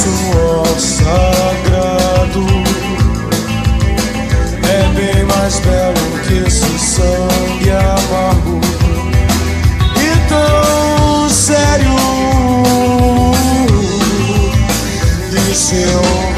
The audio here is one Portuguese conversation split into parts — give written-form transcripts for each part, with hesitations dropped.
suor sagrado é bem mais belo que esse sangue amargo e tão sério e selvagem.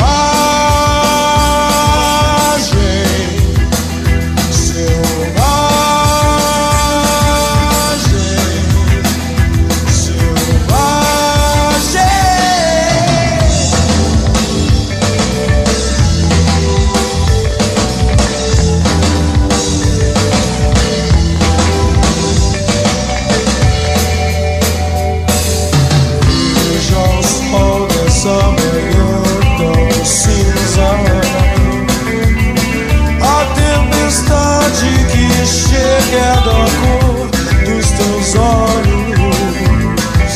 É da cor dos teus olhos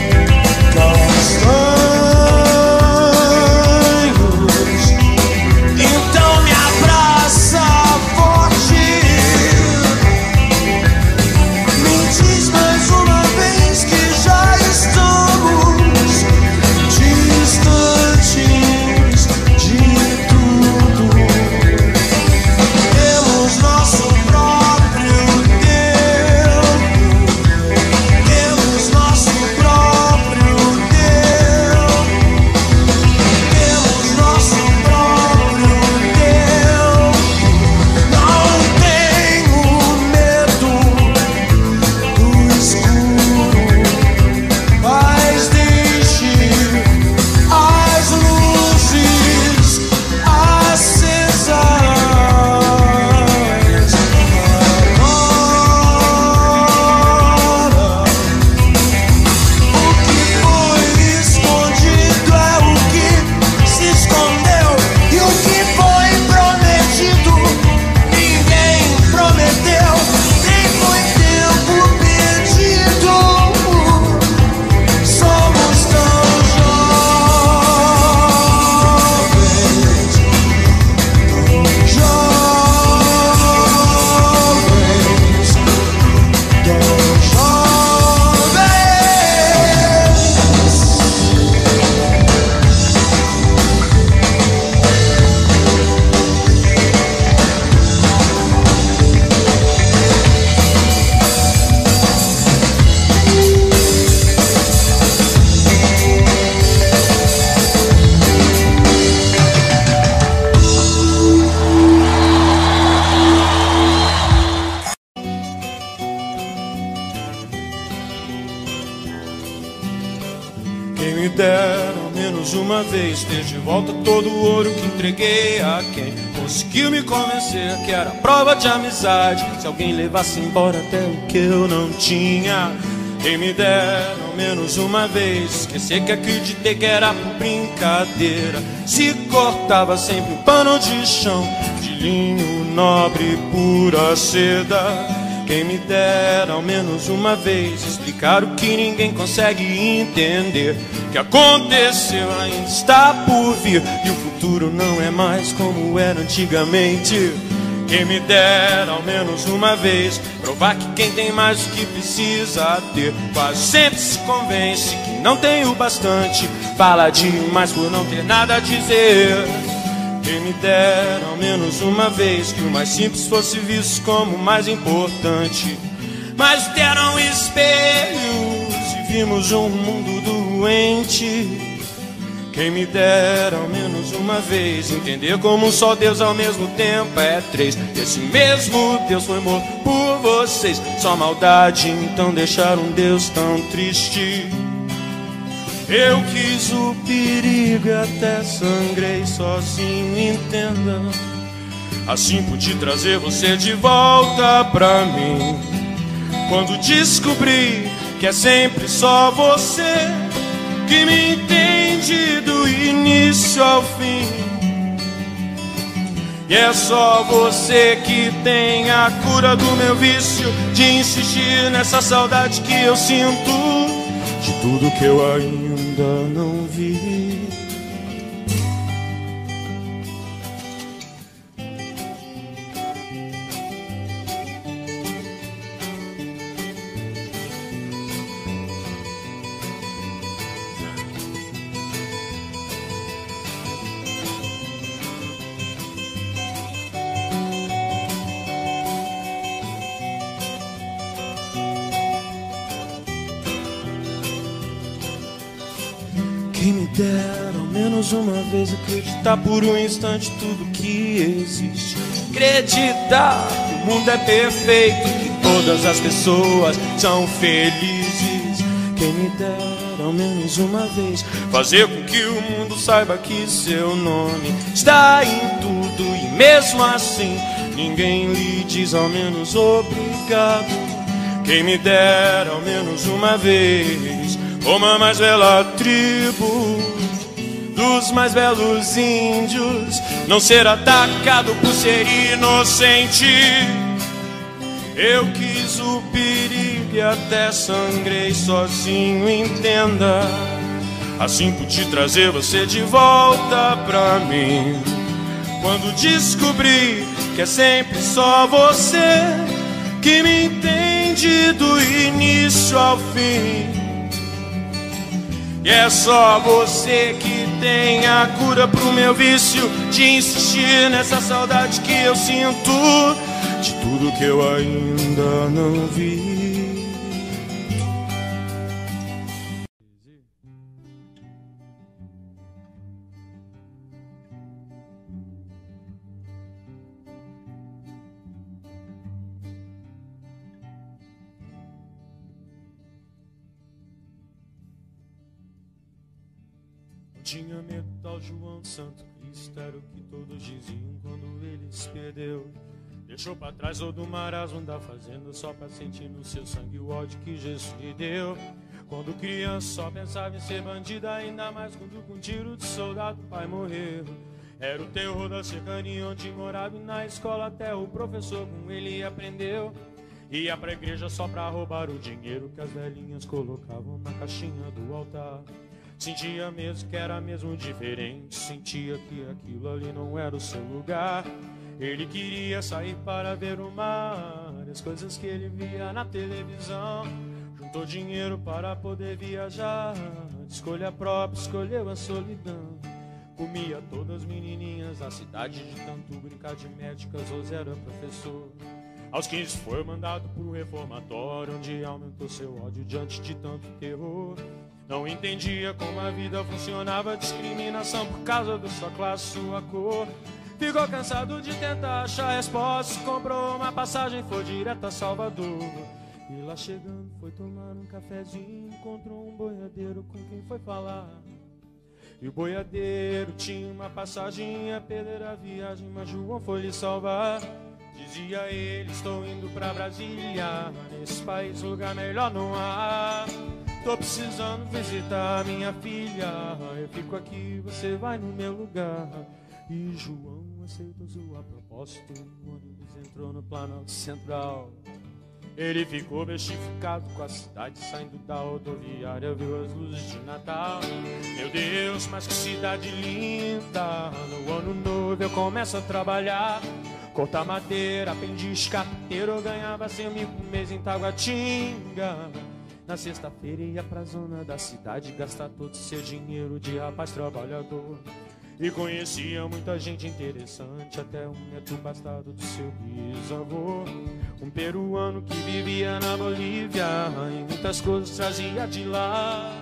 castanhos. Então me abraça forte, me diz mais uma vez que já estamos distantes de tudo. Temos nosso uma vez ter de volta todo o ouro que entreguei a quem conseguiu me convencer que era prova de amizade. Se alguém levasse embora até o que eu não tinha, quem me dera ao menos uma vez esquecer que acreditei que era por brincadeira. Se cortava sempre um pano de chão de linho nobre, pura seda. Quem me dera ao menos uma vez explicar o que ninguém consegue entender. O que aconteceu ainda está por vir e o futuro não é mais como era antigamente. Quem me dera ao menos uma vez provar que quem tem mais do que precisa ter quase sempre se convence que não tem o bastante, fala demais por não ter nada a dizer. Quem me dera ao menos uma vez que o mais simples fosse visto como o mais importante. Mas deram espelhos e vimos um mundo doente. Quem me dera ao menos uma vez entender como um só Deus ao mesmo tempo é três. Esse mesmo Deus foi morto por vocês. Só maldade então deixar um Deus tão triste. Eu quis o perigo e até sangrei sozinho, entenda. Assim pude trazer você de volta pra mim. Quando descobri que é sempre só você que me entende do início ao fim. E é só você que tem a cura do meu vício de insistir nessa saudade que eu sinto de tudo que eu ainda não vi. Quem me dera ao menos uma vez acreditar por um instante tudo que existe. Acreditar que o mundo é perfeito, que todas as pessoas são felizes. Quem me dera ao menos uma vez fazer com que o mundo saiba que seu nome está em tudo e mesmo assim ninguém lhe diz ao menos obrigado. Quem me dera ao menos uma vez como a mais bela tribo dos mais belos índios, não ser atacado por ser inocente. Eu quis o perigo e até sangrei sozinho, entenda. Assim pude trazer você de volta pra mim. Quando descobri que é sempre só você que me entende do início ao fim. E é só você que tem a cura pro meu vício de insistir nessa saudade que eu sinto de tudo que eu ainda não vi. Tinha medo tal João Santo Cristo, era o que todos diziam quando ele se perdeu. Deixou pra trás todo o marasmo da fazenda só pra sentir no seu sangue o ódio que Jesus lhe deu. Quando criança só pensava em ser bandida, ainda mais quando com tiro de soldado o pai morreu. Era o terror da cercania onde morava e na escola até o professor com ele aprendeu. Ia pra igreja só pra roubar o dinheiro que as velhinhas colocavam na caixinha do altar. Sentia mesmo que era mesmo diferente, sentia que aquilo ali não era o seu lugar. Ele queria sair para ver o mar, as coisas que ele via na televisão. Juntou dinheiro para poder viajar, de escolha própria escolheu a solidão. Comia todas as menininhas da cidade, de tanto brincar de médicas, ou era professor. Aos 15 foi mandado pro reformatório, onde aumentou seu ódio diante de tanto terror. Não entendia como a vida funcionava, discriminação por causa da sua classe, sua cor. Ficou cansado de tentar achar respostas, comprou uma passagem, foi direto a Salvador. E lá chegando foi tomar um cafezinho, encontrou um boiadeiro com quem foi falar. E o boiadeiro tinha uma passagem a perder a viagem, mas João foi lhe salvar. Dizia ele, estou indo pra Brasília, nesse país lugar melhor não há. Tô precisando visitar minha filha, eu fico aqui, você vai no meu lugar. E João aceitou sua proposta, o ônibus entrou no Planalto Central. Ele ficou bestificado com a cidade, saindo da rodoviária, viu as luzes de Natal. Meu Deus, mas que cidade linda, no ano novo eu começo a trabalhar. Cortar madeira, aprendiz carpinteiro, eu ganhava 100 mil por mês em Taguatinga. Na sexta-feira ia pra zona da cidade gastar todo o seu dinheiro de rapaz trabalhador. E conhecia muita gente interessante, até um neto bastardo do seu bisavô. Um peruano que vivia na Bolívia e muitas coisas trazia de lá.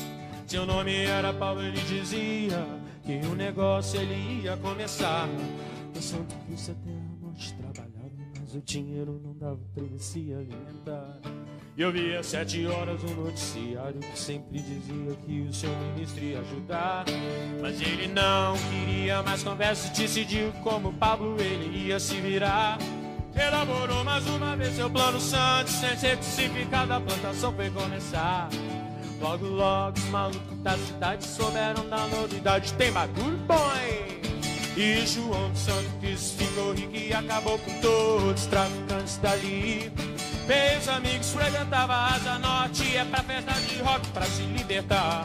Seu nome era Paulo, ele dizia que o negócio ele ia começar. No Santo Cristo até a morte trabalhava, mas o dinheiro não dava pra ele se alimentar. E eu via às 7 horas um noticiário que sempre dizia que o seu ministro ia ajudar. Mas ele não queria mais conversa e decidiu como Pablo ele ia se virar. Elaborou mais uma vez seu plano santo, sem ser crucificado a plantação foi começar. Logo logo os malucos da cidade souberam da novidade, tem bagulho bom, hein? E João Santo Cristo ficou rico e acabou com todos os traficantes dali. Meus amigos frequentavam a Asa Norte, é pra festa de rock pra se libertar.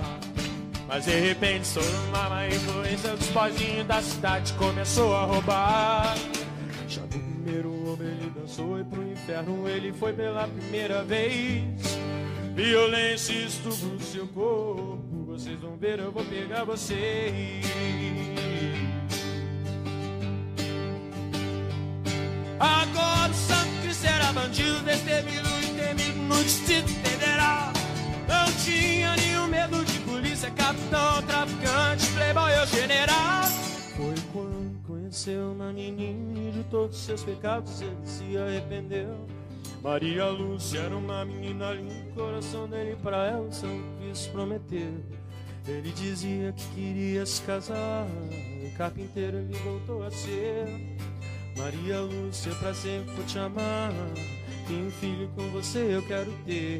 Mas de repente, sob uma má influência dos pozinhos da cidade, começou a roubar. Já no primeiro homem ele dançou e pro inferno ele foi pela primeira vez. Violência e estupro no seu corpo, vocês vão ver, eu vou pegar vocês. Agora o Santo Cristo era bandido, destemido e temido no Distrito Federal. Não tinha nenhum medo de polícia, capitão capitão, traficante, playboy ou general. Foi quando conheceu uma menina e de todos seus pecados ele se arrependeu. Maria Lúcia era uma menina linda, o coração dele pra ela só quis prometer. Ele dizia que queria se casar, e carpinteiro ele voltou a ser. Maria Lúcia, pra sempre vou te amar, e um filho com você eu quero ter.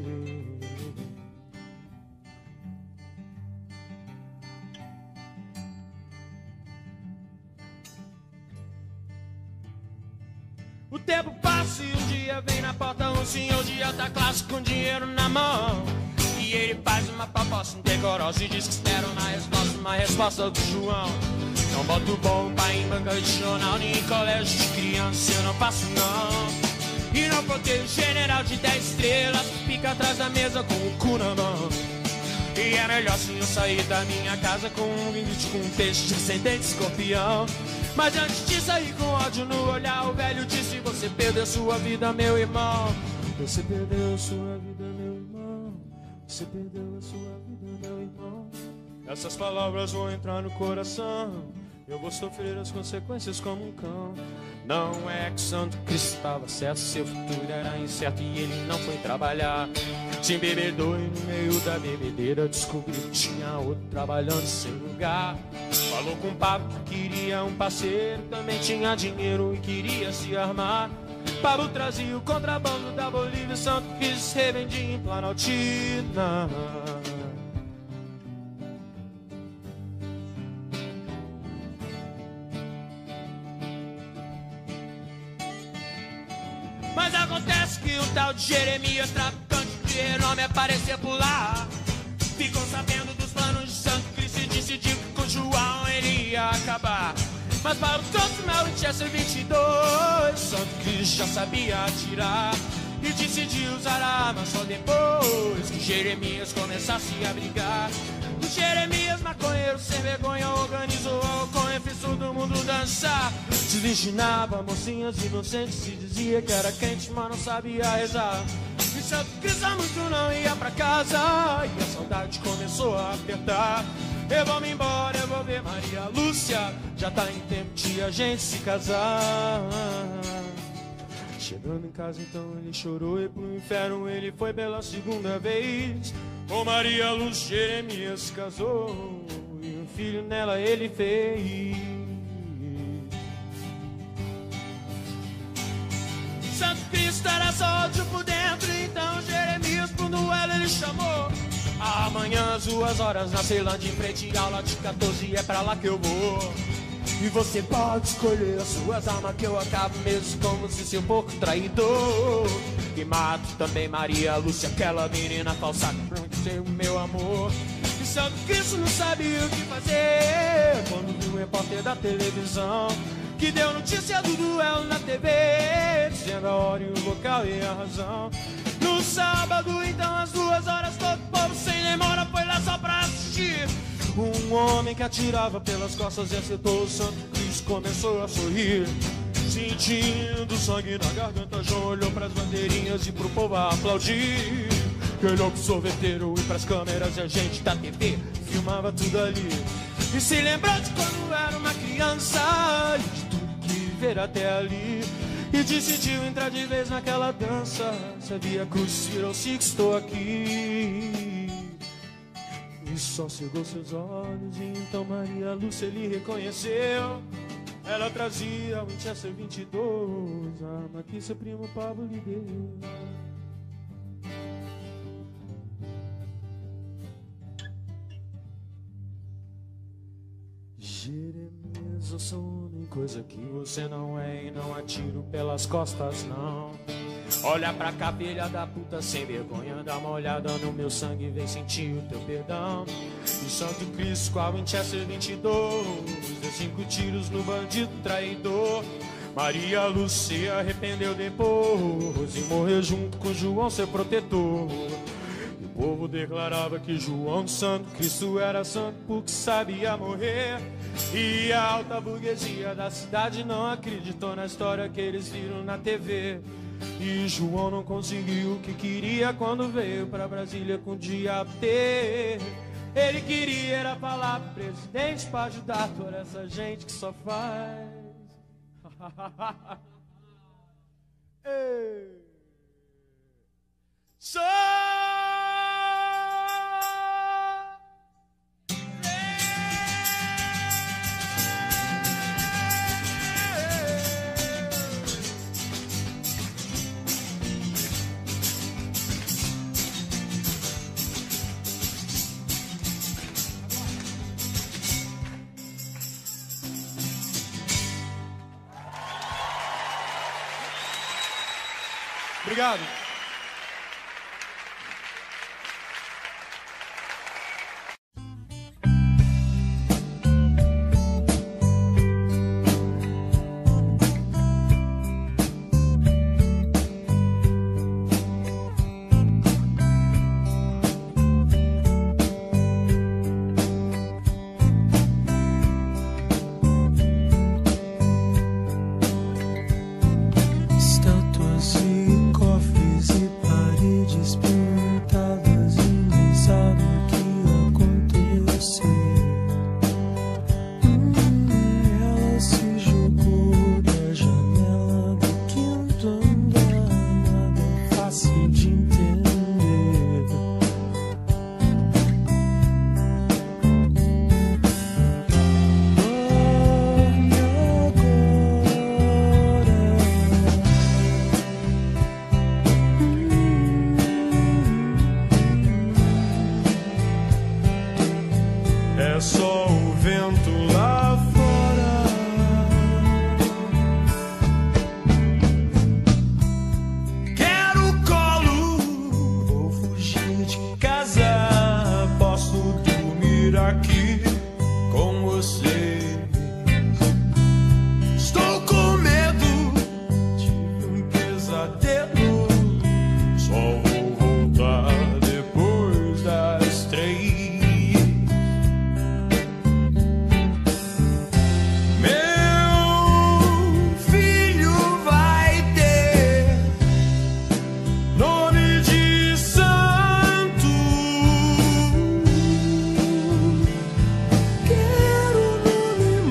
O tempo passa e um dia vem na porta um senhor de alta classe com dinheiro na mão. E ele faz uma proposta indecorosa e diz que espera uma resposta do João. Não boto bomba em banca de jornal, nem em colégio de criança eu não faço não. E não protejo general de 10 estrelas que fica atrás da mesa com o cu na mão. E é melhor se eu sair da minha casa com um limite, com um peixe de ascendente escorpião. Mas antes de sair com ódio no olhar, o velho disse: você perdeu sua vida, meu irmão. Você perdeu sua vida, meu irmão. Você perdeu a sua vida, meu irmão. Essas palavras vão entrar no coração, eu vou sofrer as consequências como um cão. Não é que Santo Cristo estava certo, seu futuro era incerto e ele não foi trabalhar. Se embebedou e no meio da bebedeira descobriu que tinha outro trabalhando em seu lugar. Falou com o Pablo que queria um parceiro, também tinha dinheiro e queria se armar. Pablo trazia o contrabando da Bolívia, Santo Cristo revendia em Planaltina. Mas acontece que um tal de Jeremias, traficante de renome, aparecia por lá. Ficou sabendo dos planos de Santo Cristo e decidiu que com João ele ia acabar. Mas para o trouxe meu Winchester 22, Santo Cristo já sabia atirar e decidiu usar a arma só depois que Jeremias começasse a brigar. O Jeremias, maconheiro sem vergonha, organizou a maconha, fez todo mundo dançar. Desvirginava mocinhas inocentes e dizia que era quente, mas não sabia rezar. E Santo Cristo muito não ia pra casa e a saudade começou a apertar. Eu vou me embora, eu vou ver Maria Lúcia, já tá em tempo de a gente se casar. Chegando em casa então ele chorou e pro inferno ele foi pela segunda vez. Com Maria Lúcia Jeremias se casou e um filho nela ele fez. Santo Cristo era só ódio por dentro, então Jeremias pro duelo ele chamou. Amanhã às 2 horas na Ceilândia, em frente à aula de 14, é pra lá que eu vou. E você pode escolher as suas armas, que eu acabo mesmo como se seu porco traidor. E mato também Maria Lúcia, aquela menina falsa que ser o meu amor. E Santo Cristo não sabia o que fazer quando viu o repórter da televisão que deu notícia do duelo na TV, dizendo a hora e o local e a razão. No sábado, então, às 2 horas, todo o povo sem demora foi lá só pra assistir. Um homem que atirava pelas costas e acertou o Santo Cristo começou a sorrir. Sentindo sangue na garganta, João olhou pras bandeirinhas e pro povo a aplaudir. Que olhou pro sorveteiro e pras câmeras e a gente da TV filmava tudo ali. E se lembrou de quando era uma criança e de tudo que viver até ali. E decidiu entrar de vez naquela dança. Sabia que o Ciro se estou aqui. E só cegou seus olhos e então Maria Lúcia ele reconheceu. Ela trazia o Winchester 22, a arma que seu primo Pablo lhe deu. Jeremias, eu sou homem, coisa que você não é, e não atiro pelas costas, não. Olha pra cá, filha da puta, sem vergonha, dá uma olhada no meu sangue, vem sentir o teu perdão. E Santo Cristo com a Winchester 22, deu 5 tiros no bandido traidor. Maria Lúcia se arrependeu depois e morreu junto com João, seu protetor. E o povo declarava que João Santo Cristo era santo porque sabia morrer. E a alta burguesia da cidade não acreditou na história que eles viram na TV. E João não conseguiu o que queria quando veio pra Brasília com o diabo ter. Ele queria era ia falar pro presidente pra ajudar toda essa gente que só faz. Só obrigado. Estátuas e cofres e paredes pintadas e nem sabe o que aconteceu. Ela se jogou da janela do quinto andar, nada é fácil de entender. Dorme É só o vento lá fora. Quero colo, vou fugir de casa. Posso dormir aqui com você. Estou com medo, tive um pesadelo. Só vou voltar depois das 3. Quero o nome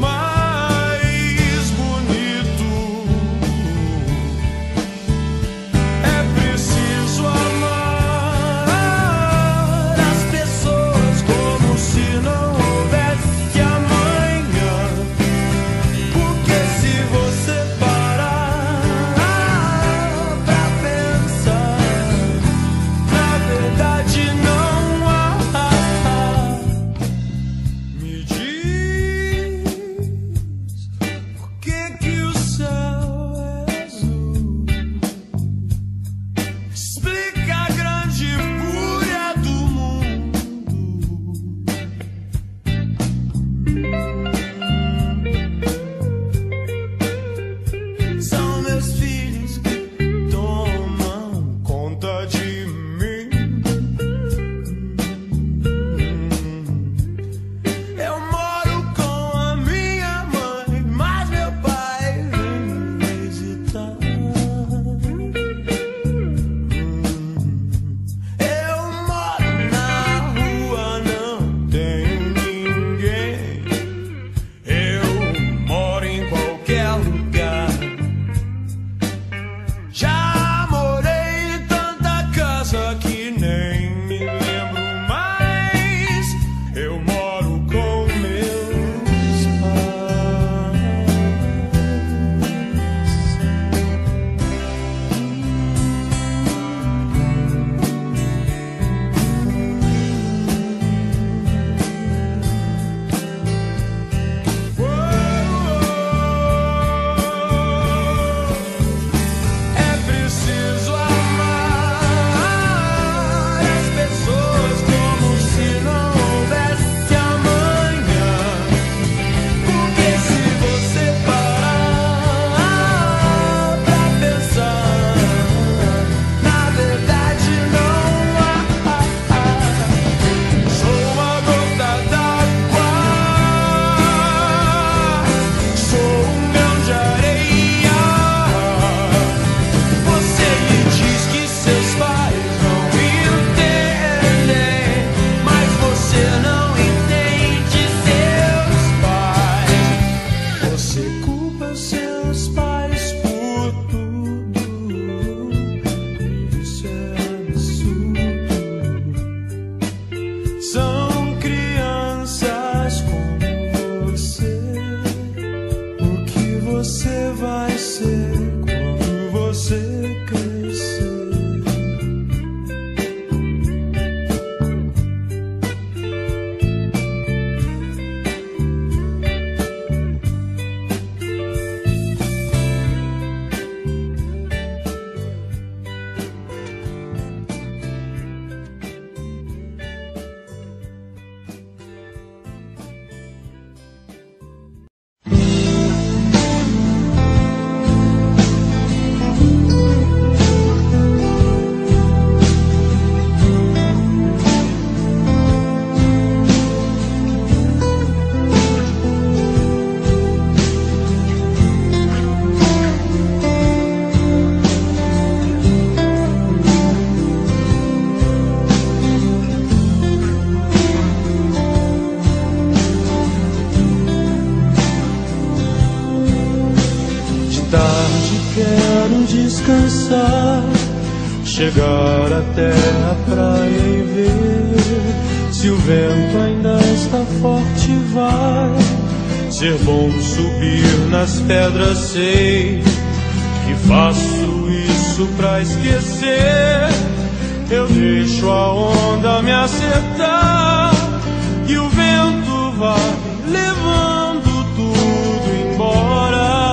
descansar, chegar até a praia e ver se o vento ainda está forte. Vai ser bom subir nas pedras, sei que faço isso pra esquecer. Eu deixo a onda me acertar e o vento vai levando tudo embora.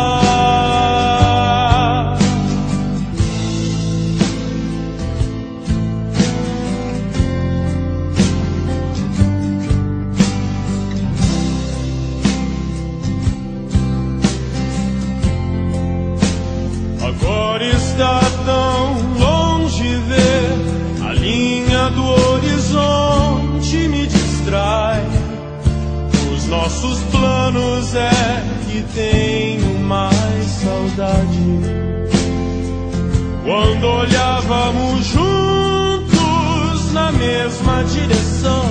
Agora está tão longe ver a linha do horizonte, me distrai. Os nossos planos é que tenho mais saudade. Quando olhávamos juntos na mesma direção,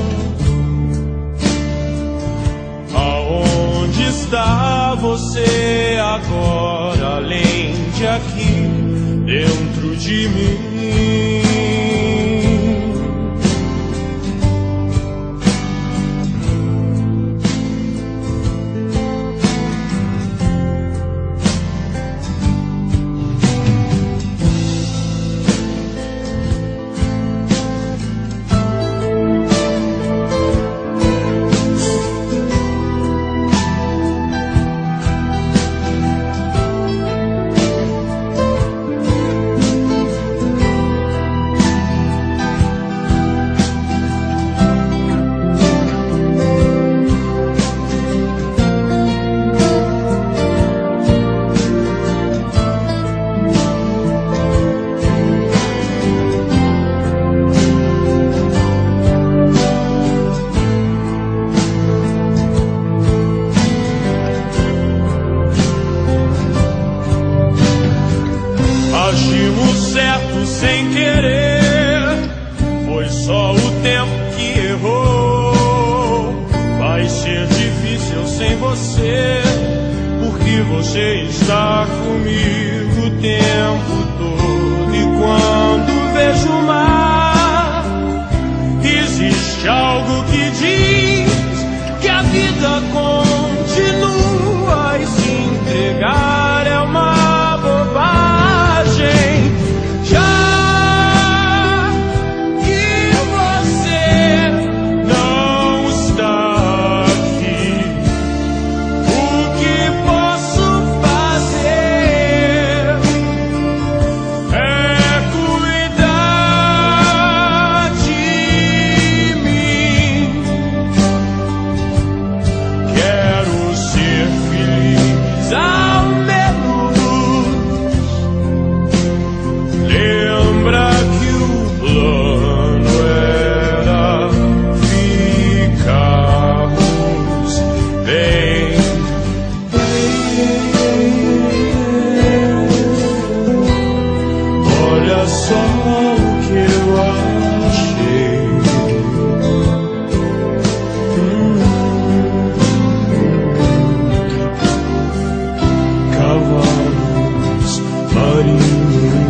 aonde está você agora, além de aqui dentro de mim? Agimos certo sem querer, foi só o tempo que errou. Vai ser difícil sem você, porque você está comigo o tempo todo. E quando vejo o mar, existe algo que diz que a vida continua, e se entregar é uma bobagem. Já que você não está aqui, o que posso fazer é cuidar de mim. Quero ser feliz ao menos. Lembra que o plano era ficarmos bem. Olha só o que eu achei. Cavalos marinhos.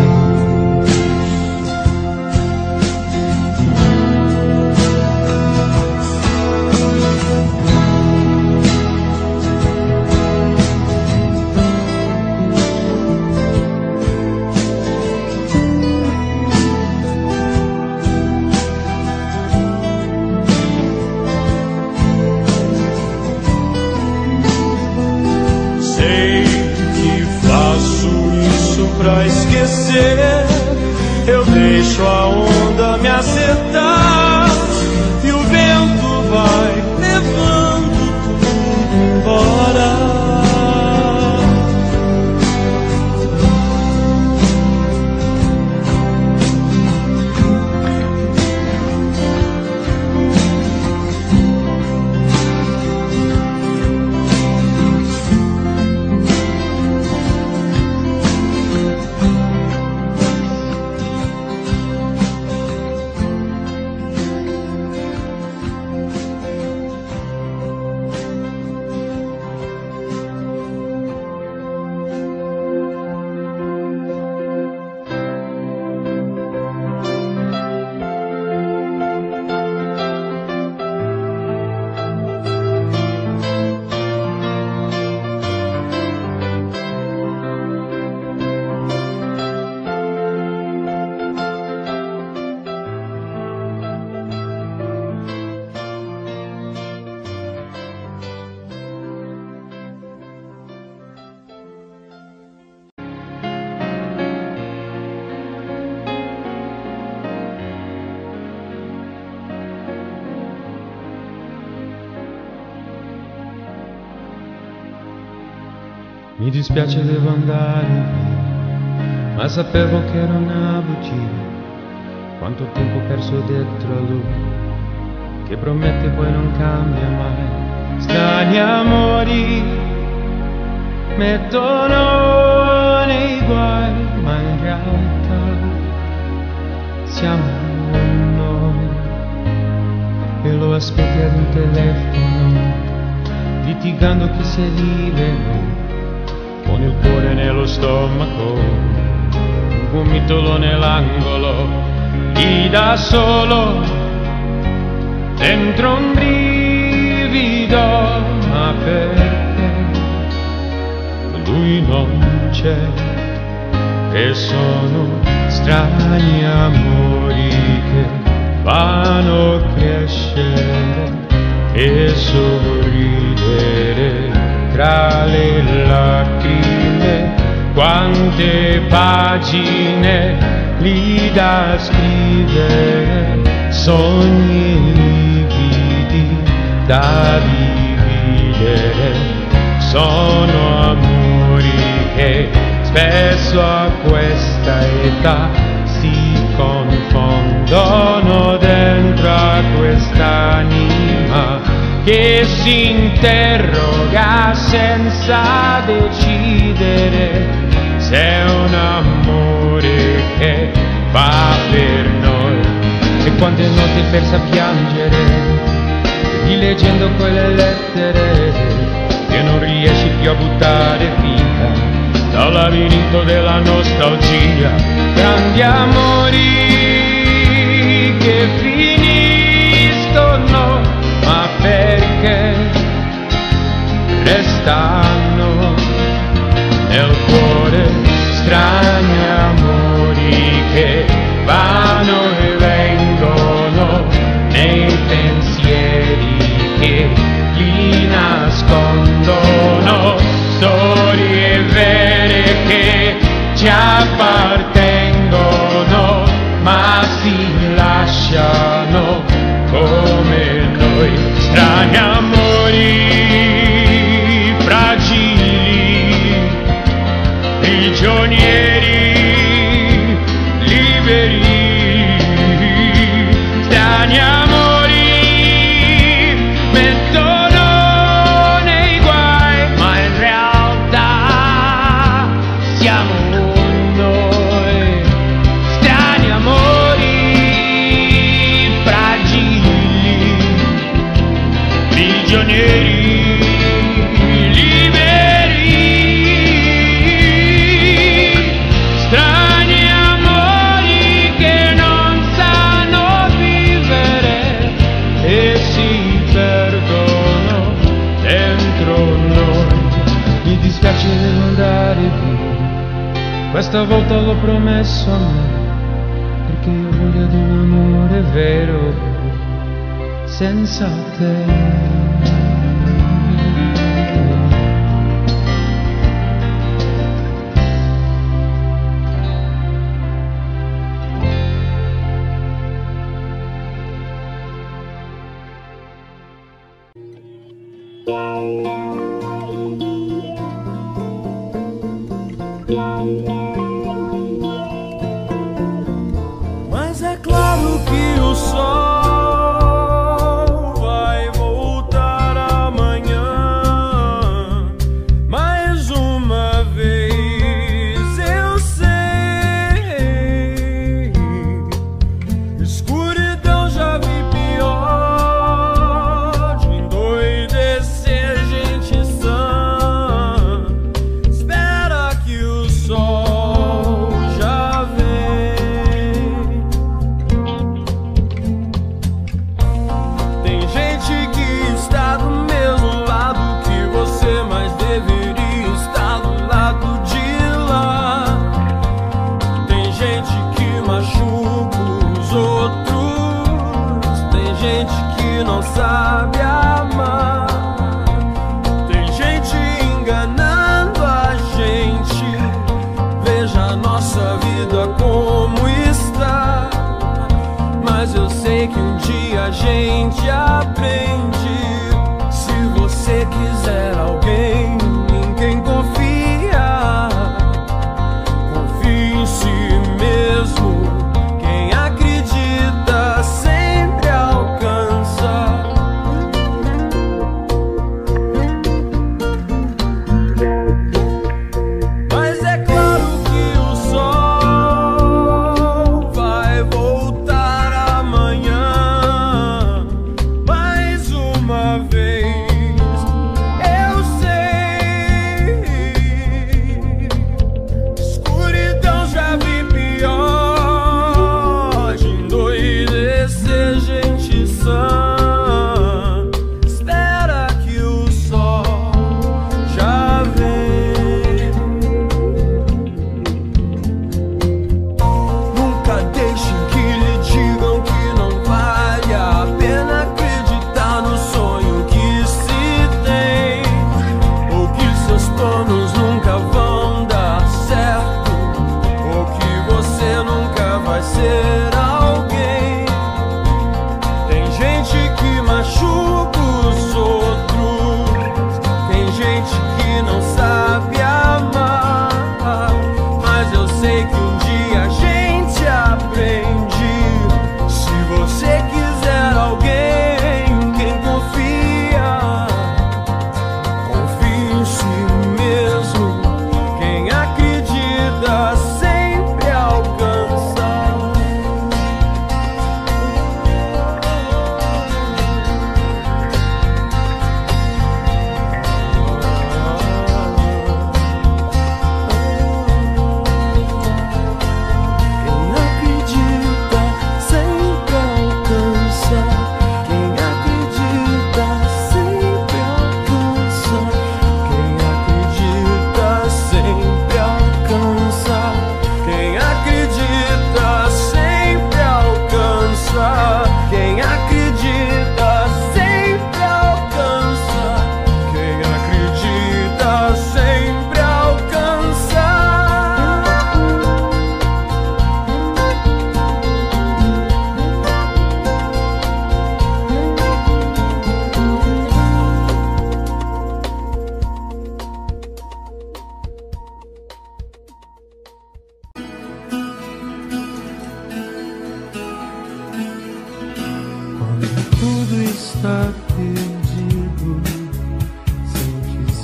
Sei que faço isso pra esquecer. Eu deixo a onda me acertar e o vento vai levando tudo embora. Mi dispiace, devo andare via, ma sapevo che era una bugia. Quanto tempo perso dietro a lui, che promette poi non cambia mai. Strani amori mettono nei guai, ma in realtà siamo noi. E lo aspetti ad un telefono, litigando chi sei libero, con il cuore nello stomaco, un gomitolo nell'angolo, lì da solo, dentro un brivido, ma perché lui non c'è, e sono strani amori che vanno a crescere e sorridere tra le lacrime. Quante pagine lì da scrivere, sogni lividi da dividere. Sono amori che spesso a questa età si confondono dentro a quest'anima che si interroga senza decidere se è un amore che va per noi. E quante notti persa a piangere, rileggendo quelle lettere che non riesci più a buttare via dal labirinto della nostalgia. Grandi amori che finiscono, ma perché restano nel cuore. Strani amori che vanno e vengono nei pensieri che li nascondono. Storie vere che ci appartengono, ma si lasciano come noi. Strani amori fragili, prigionieri liberi. Strani amori mettono nei guai, ma in realtà siamo noi. Strani amori fragili, prigionieri liberi. Strani amori che non sanno vivere e si perdono dentro noi. Mi dispiace, devo andare via, questa volta l'ho promesso a me, perché io voglio di un amore vero senza te. Mas é claro que o sol vai voltar amanhã. Mais uma vez eu sei, escuridão já vi pior, de endoidecer gente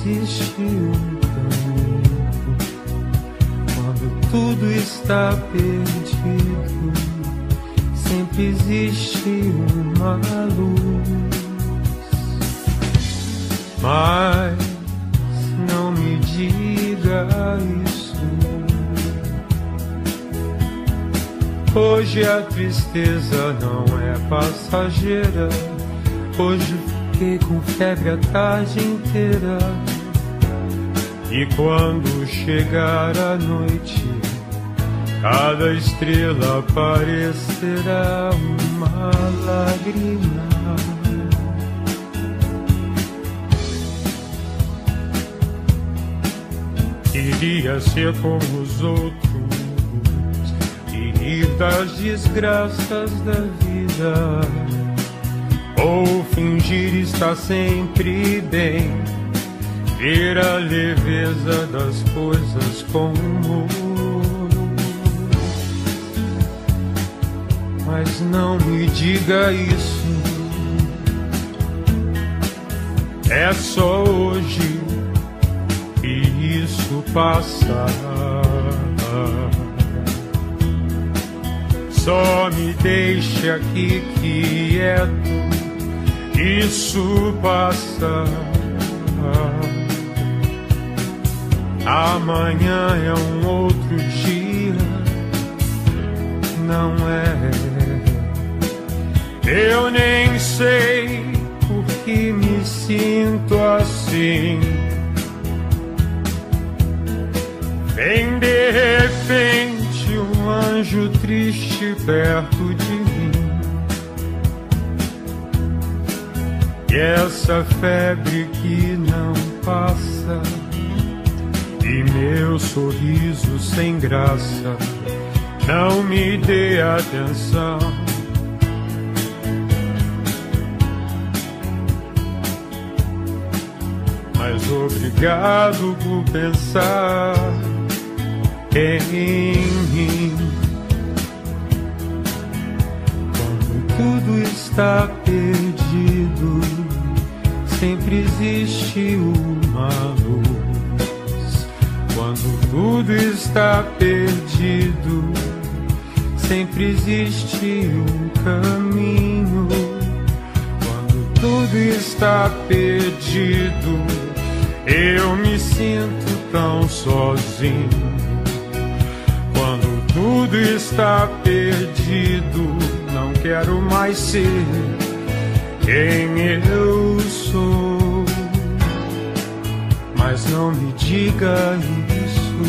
existe um caminho. Quando tudo está perdido, sempre existe uma luz. Mas não me diga isso. Hoje a tristeza não é passageira. Hoje fiquei com febre a tarde inteira. E quando chegar a noite, cada estrela parecerá uma lágrima. Queria ser como os outros e rir das desgraças da vida, ou fingir estar sempre bem, ver a leveza das coisas com humor. Mas não me diga isso, é só hoje e isso passa. Só me deixe aqui quieto, isso passa. Amanhã é um outro dia, não é? Eu nem sei por que me sinto assim. Vem de repente um anjo triste perto de mim, e essa febre que não passa, e meu sorriso sem graça, não me dê atenção. Mas obrigado por pensar em mim. Quando tudo está perdido, sempre existe uma luz. Quando tudo está perdido, sempre existe um caminho. Quando tudo está perdido, eu me sinto tão sozinho. Quando tudo está perdido, não quero mais ser quem eu sou. Mas não me diga isso,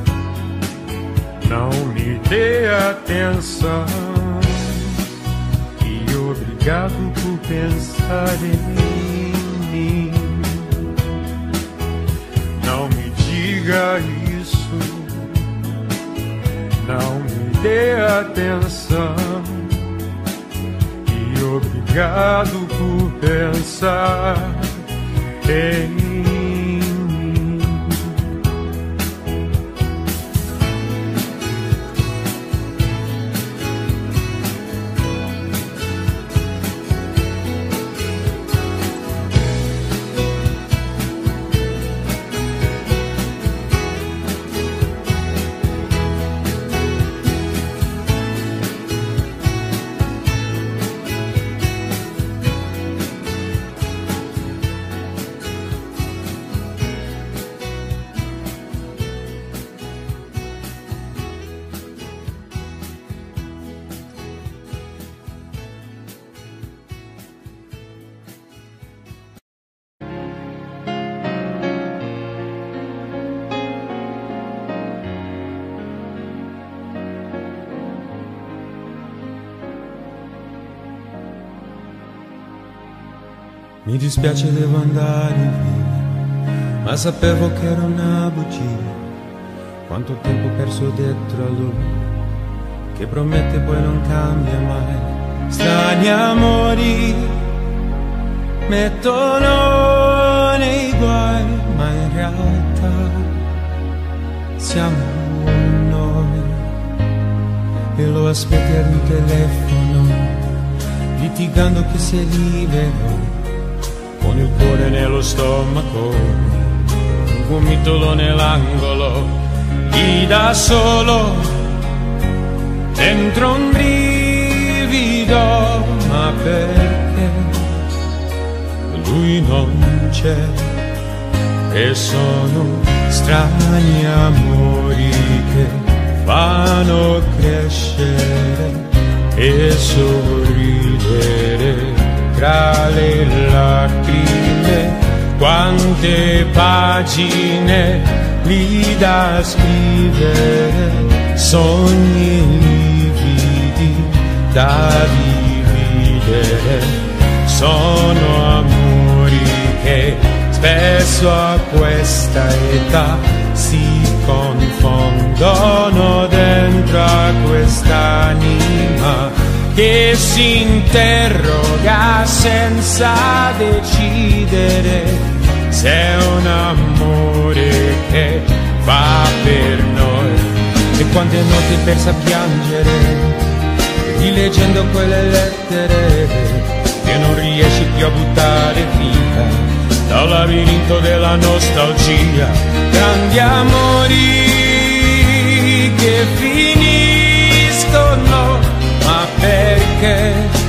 não me dê atenção. E obrigado por pensar em mim. Não me diga isso, não me dê atenção. E obrigado por pensar em mim. Mi dispiace, devo andare via, ma sapevo che era una bugia. Quanto tempo perso dietro a lui, che promette poi non cambia mai. Strani amori mettono nei guai, ma in realtà siamo noi. E lo aspetti al telefono, litigando che sei libero, con il cuore nello stomaco. gomitolo nell'angolo, lì da solo, dentro un brivido, ma perché lui non c'è e sono strani amori che fanno crescere e sorridere tra le lacrime. Quante pagine lì da scrivere, sogni lividi da dividere, sono amori che spesso a questa età si confondono dentro a quest'anima che si interroga senza decidere se è un amore che va per noi. E quante notti persa a piangere, rileggendo quelle lettere che non riesci più a buttare via dal labirinto della nostalgia. Grandi amori che finiscono, ma perché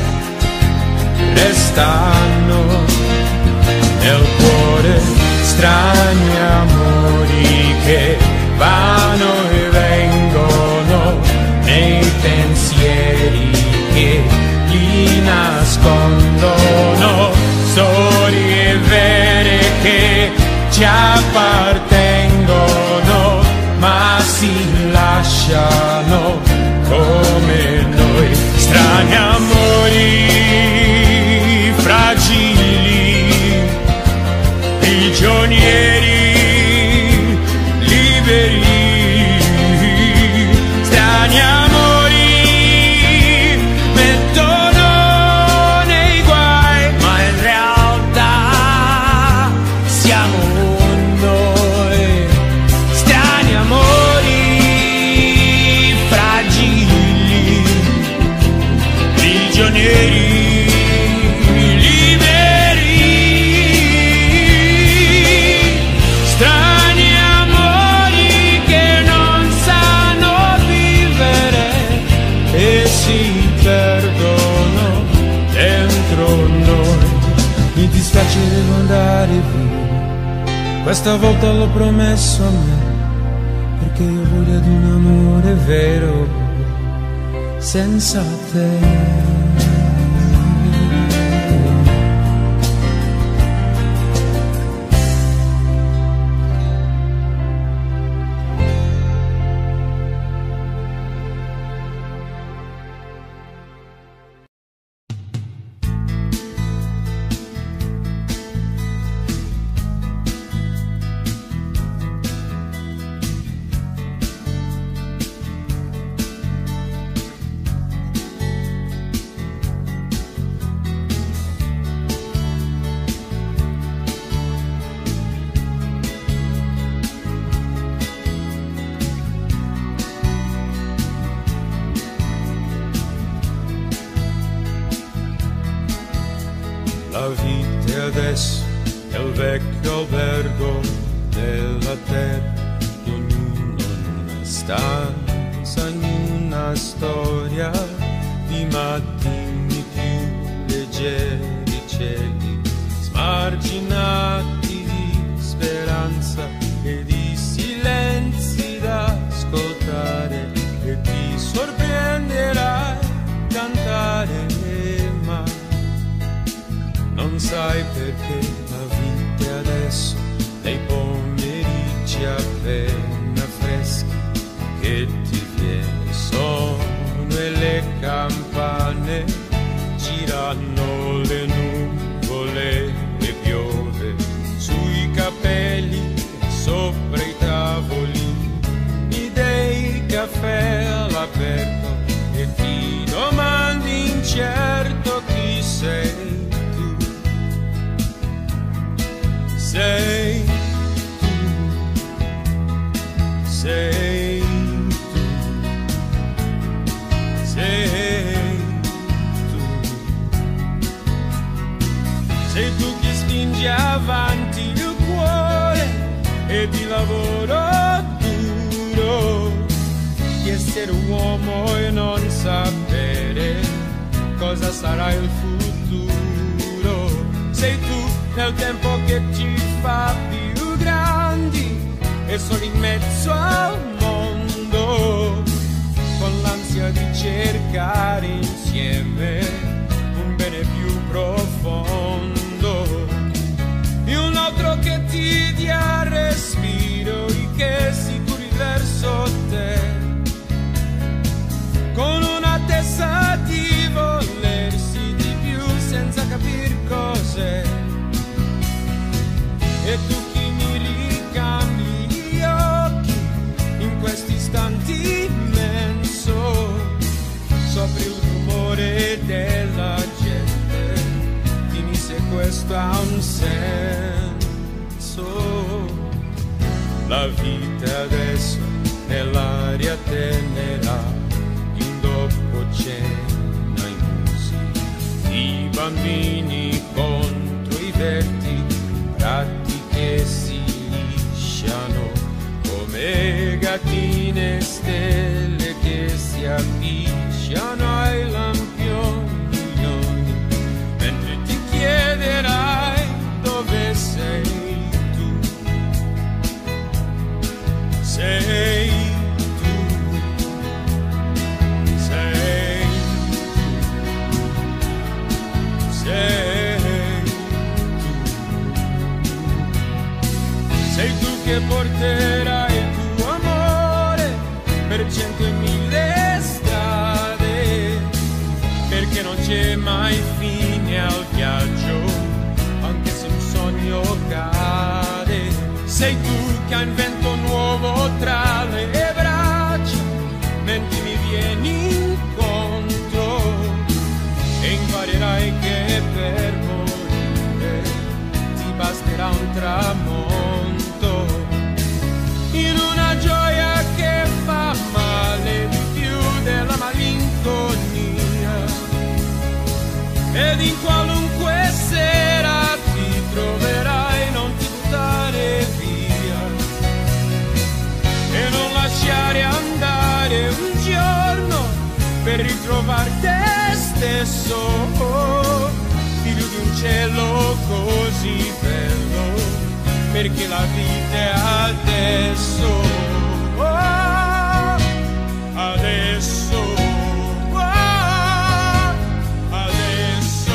restano nel cuore, strani amori che vanno e vengono nei pensieri che li nascondono, storie vere che ci appartengono ma si lasciano come noi, strani amori fragili, prigionieri liberi, strani amori mettono nei guai, ma in realtà siamo noi, strani amori fragili, prigionieri devo andare via, questa volta l'ho promesso a me, perché io voglio di un amore vero senza te. La vita è adesso è il vecchio albergo della terra, di ognuno in una stanza, in una storia di mattini più leggeri, cieli smarginati di speranza e di silenzi da ascoltare, e ti sorprenderai cantare, ma non sai perché la vita è adesso, nei pomeriggi appena freschi, che ti viene sonno e le campane girano, le nuvole e piove sui capelli e sopra i tavolini dei caffè all'aperto, e ti domandi incerto chi sei. Sei tu, sei tu, sei tu, sei tu che spingi avanti il cuore e e di lavoro duro, di essere un uomo e non sapere cosa sarà il futuro. Sei tu nel tempo che ci fa più grandi e sono in mezzo al mondo, con l'ansia di cercare insieme un bene più profondo, di un altro che ti dia respiro e che si curi verso te, con una testa di volersi di più senza capir cos'è. E tu chi mi ricambi gli occhi in questi istanti immenso, sopra il rumore della gente, dimmi se questo ha un senso. La vita adesso nell'aria tenera, in dopo cena i musi, i bambini contro i verti, ratti che si lisciano come gattine, stelle che si appicciano ai lampioni, mentre ti chiederai dove sei tu. Sei tu, sei tu, sei sei tu che porterai il tuo amore per 100.000 strade, perché non c'è mai fine al viaggio, anche se un sogno cade. Sei tu che hai un vento nuovo tra le braccia, mentre mi vieni incontro, e imparerai che per morire ti basterà un tramonto, in una gioia che fa male di più della malinconia, ed in qualunque sera ti troverai, non ti buttare via e non lasciare andare un giorno per ritrovare te stesso, figlio di un cielo così bello, perché la vita è adesso, adesso, adesso.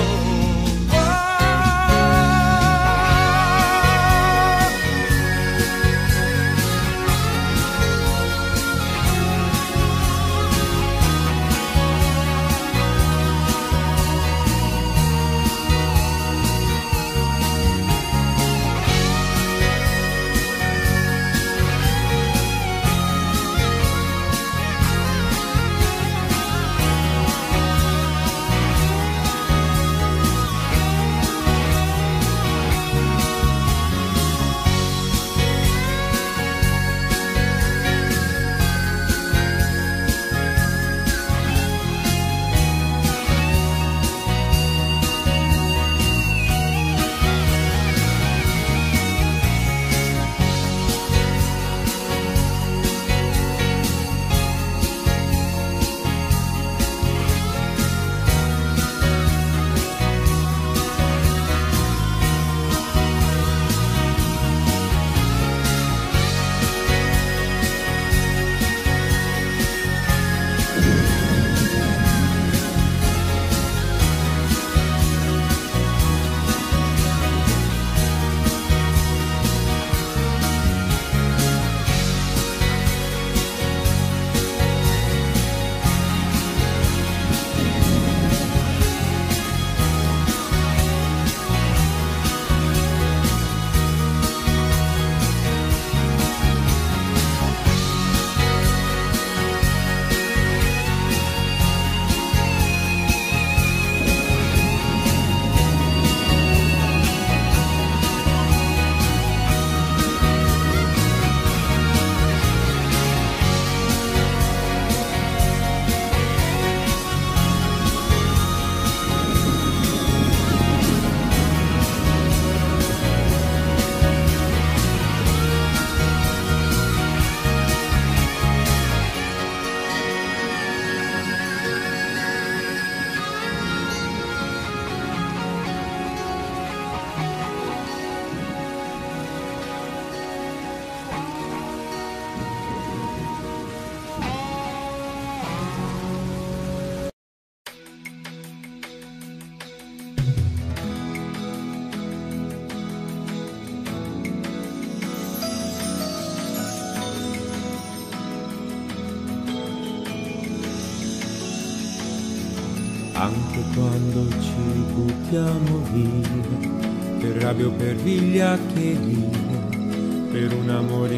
anche quando ci buttiamo via, per rabbia o per vigliaccheria, per un amore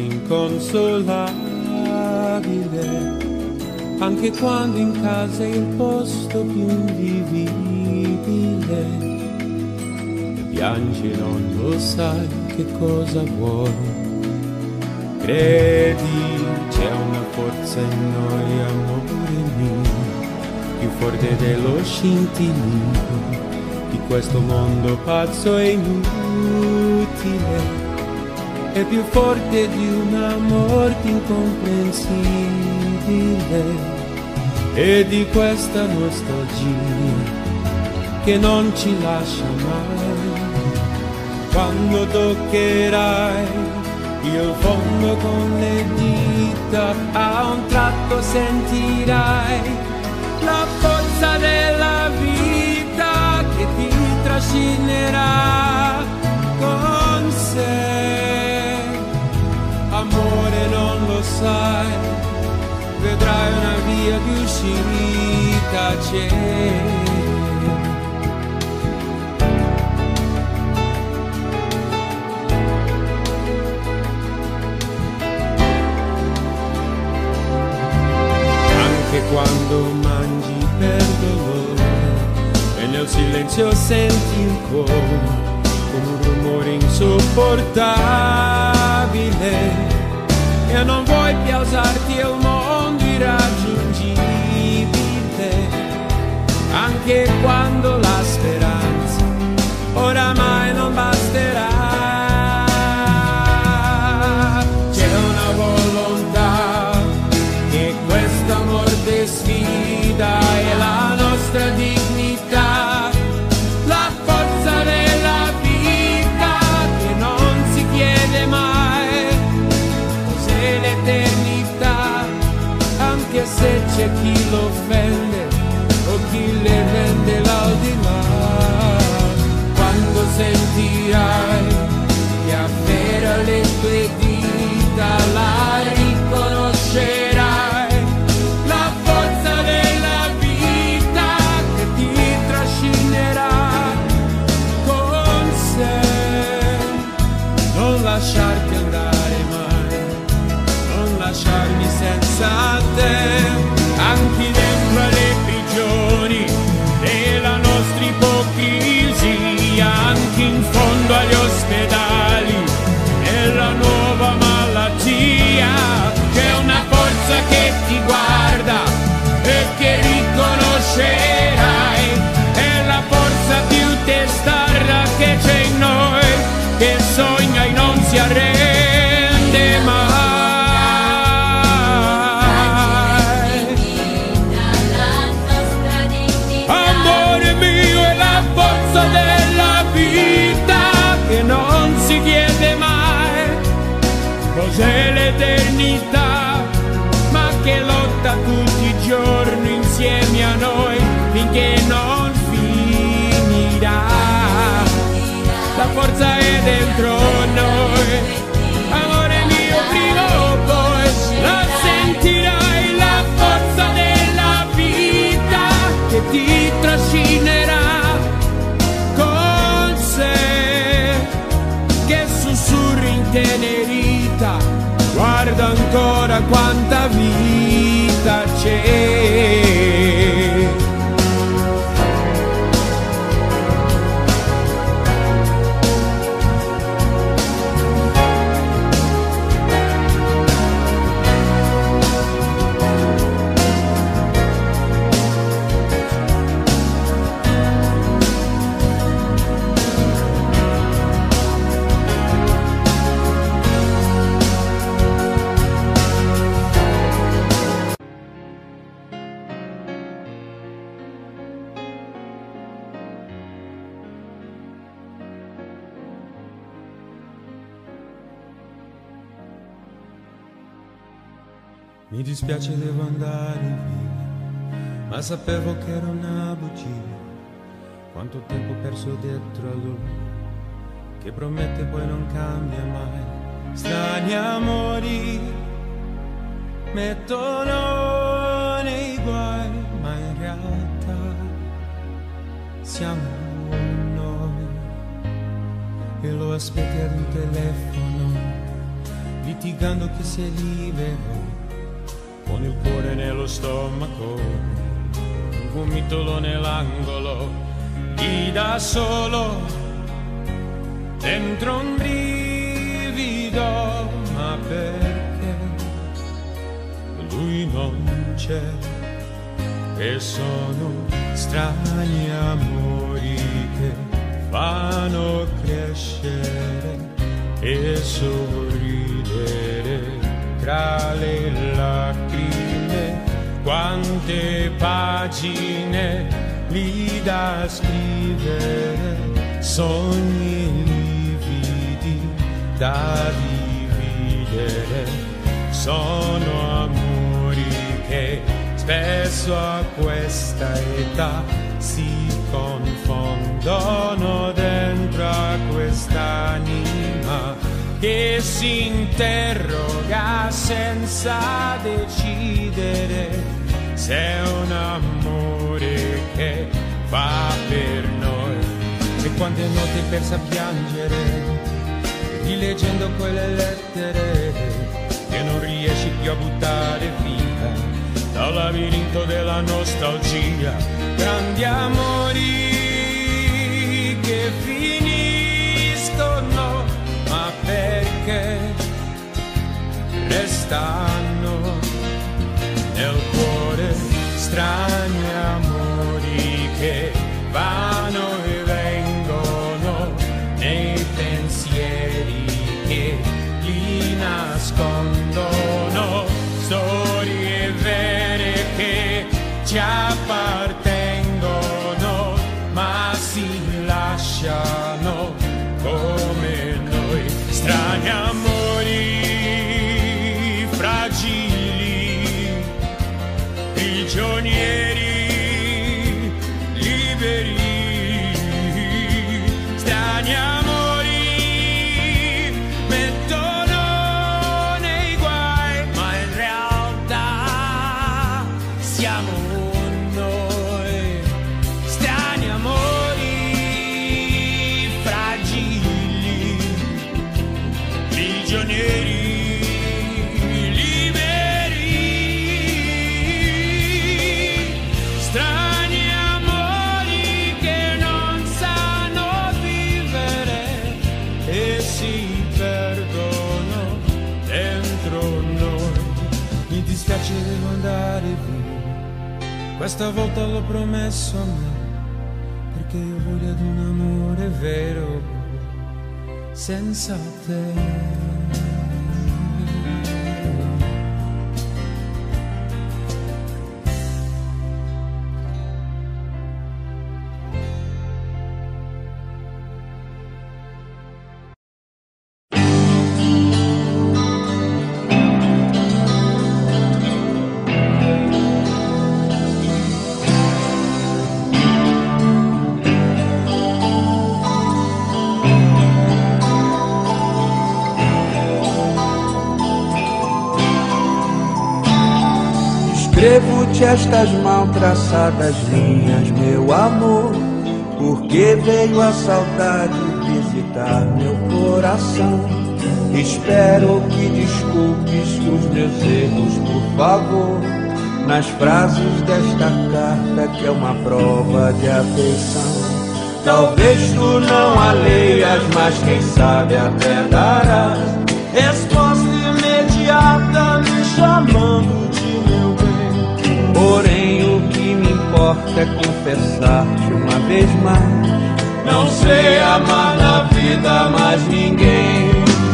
inconsolabile, anche quando in casa è il posto più invivibile, e piangi e non lo sai che cosa vuoi. Credi, c'è una forza in noi, amore mio, più forte dello scintillio di questo mondo pazzo e inutile, è più forte di una morte incomprensibile e di questa nostalgia che non ci lascia mai. Quando toccherai il fondo con le dita, a un tratto sentirai la forza della vita che ti trascinerà con sé. Amore, non lo sai, vedrai una via di uscita c'è. Quando mangi per dolore e nel silenzio senti il cuore come un rumore insopportabile e non vuoi più alzarti al mondo irraggiungibile, anche quando la speranza oramai non basterà. C'è una volontà che questa morte sfida e la nostra dignità, la forza della vita che non si chiede mai, cos'è l'eternità, anche se c'è chi lo offende o chi le rende l'aldilà. Quando sentirai che afferra le tue dita, la riconoscerai. Lasciarti andare mai, non lasciarmi senza te, anche dentro alle prigioni della nostra ipocrisia, anche in fondo agli ospedali, nella nuova malattia, c'è una forza che ti guarda e che riconoscerai, è la forza più testarda che c'è in noi, che sogna e non si arrende mai. Amore mio, è la forza della vita che non si chiede mai, cos'è l'eternità, ma che lotta tutti i giorni insieme a noi finché non finirà. La forza è dentro noi, amore mio, prima o poi la sentirai, la forza della vita che ti trascinerà con sé, che sussurri intenerita, guarda ancora quanta vita c'è. Mi dispiace, devo andare via, ma sapevo che era una bugia. Quanto tempo perso dietro a lui, che promette poi non cambia mai. Strani amori mettono nei guai, ma in realtà siamo noi e lo aspetti ad un telefono, litigando chi si è libero, con il cuore nello stomaco, un gomitolo nell'angolo, chi da solo dentro un brivido, ma perché lui non c'è, e sono strani amori che fanno crescere e sorridere tra le lacrime. Quante pagine lì da scrivere, sogni lividi da dividere, sono amori che spesso a questa età si confondono dentro a quest'anima che si interroga senza decidere se è un amore che fa per noi. E quante notti persa a piangere, rileggendo quelle lettere che non riesci più a buttare via dal labirinto della nostalgia. Grandi amori che finiscono, ma perché restano nel cuore, strani amori che vanno e vengono nei pensieri che li nascondono, storie vere che ci appartengono ma si lasciano come noi, strani amori fragili, prigionieri liberi, strani amori mettono nei guai, ma in realtà siamo noi, strani amori fragili, prigionieri devo andare via, questa volta l'ho promesso a me, perché io voglio ad un amore vero senza te. Escrevo-te estas mal traçadas linhas, meu amor, porque veio a saudade visitar meu coração. Espero que desculpes os meus erros, por favor, nas frases desta carta que é uma prova de afeição. Talvez tu não a leias, mas quem sabe até darás resposta imediata me chamando de meu bem. Porém o que me importa é confessar-te uma vez mais, não sei amar na vida mais ninguém.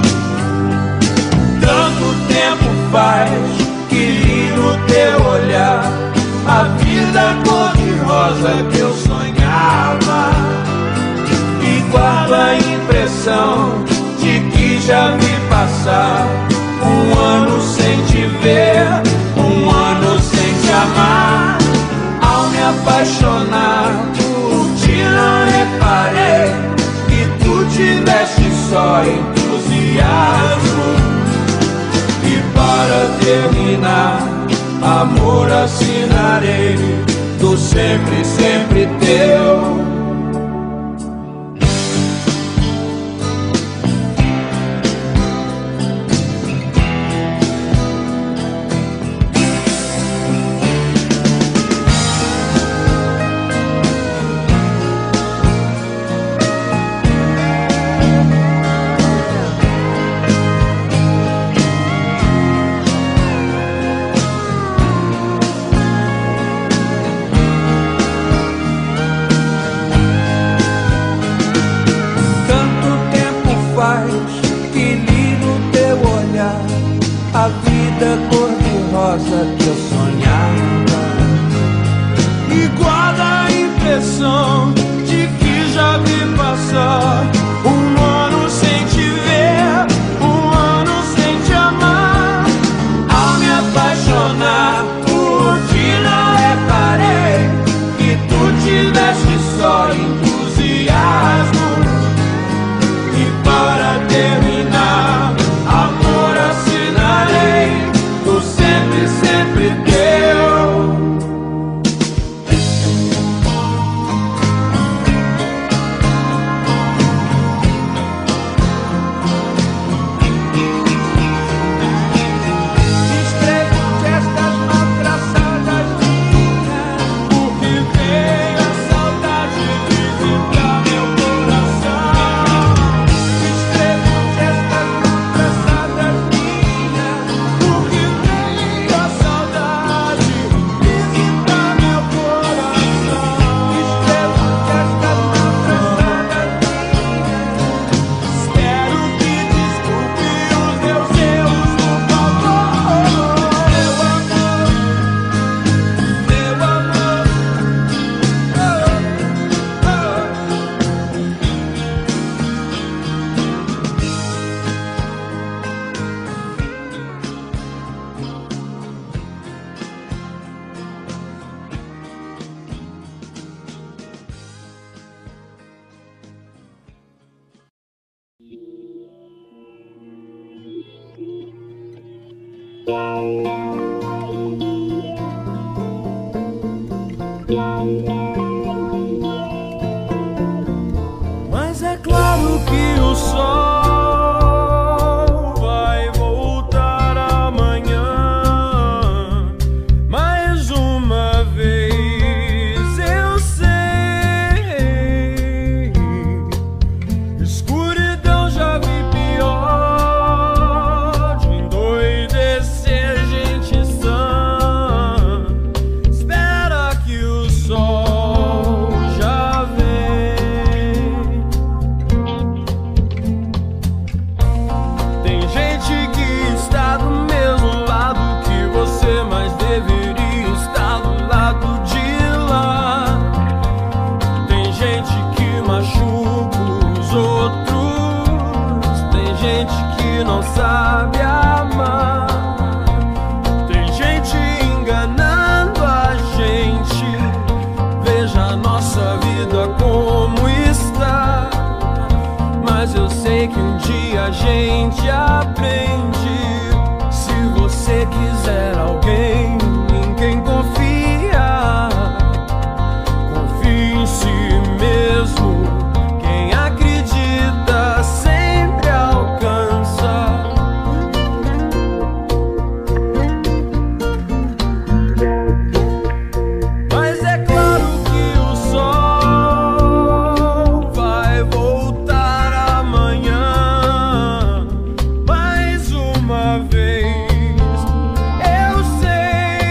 Tanto tempo faz que li no teu olhar a vida cor-de-rosa que eu sonhava, e guardo a impressão de que já vi passar um ano sem te ver, um ano sem te amar. Ao me apaixonar por ti não reparei que tu tiveste só entusiasmo. E para terminar, amor, assinarei do sempre, sempre teu. iguais que li no teu olhar, a vida cor-de-rosa que eu sonhava. E guarda a impressão de que já vi passar um ano sem te ver, um ano sem te amar. Ao me apaixonar por ti não reparei que tu tiveste só entusiasmo. E para terminar, amor, assinarei do sempre, sempre teu. Mas é claro que o sol vai voltar amanhã. Mais uma vez eu sei, escuridão já vi pior, de endoidecer gente sã. Espera que o sol já vem. Tem gente que está do mesmo lado que você, mas deveria estar do lado de lá. Tem gente que machuca os outros, tem gente que não sabe amar, tem gente enganando a gente. Veja a nossa vida como está. Mas eu sei que um dia a gente aprende. Se você quiser alguém em quem confiar, confie em si mesmo. Quem acredita sempre alcança. Mas é claro que o sol vai voltar amanhã. Mais uma vez eu sei,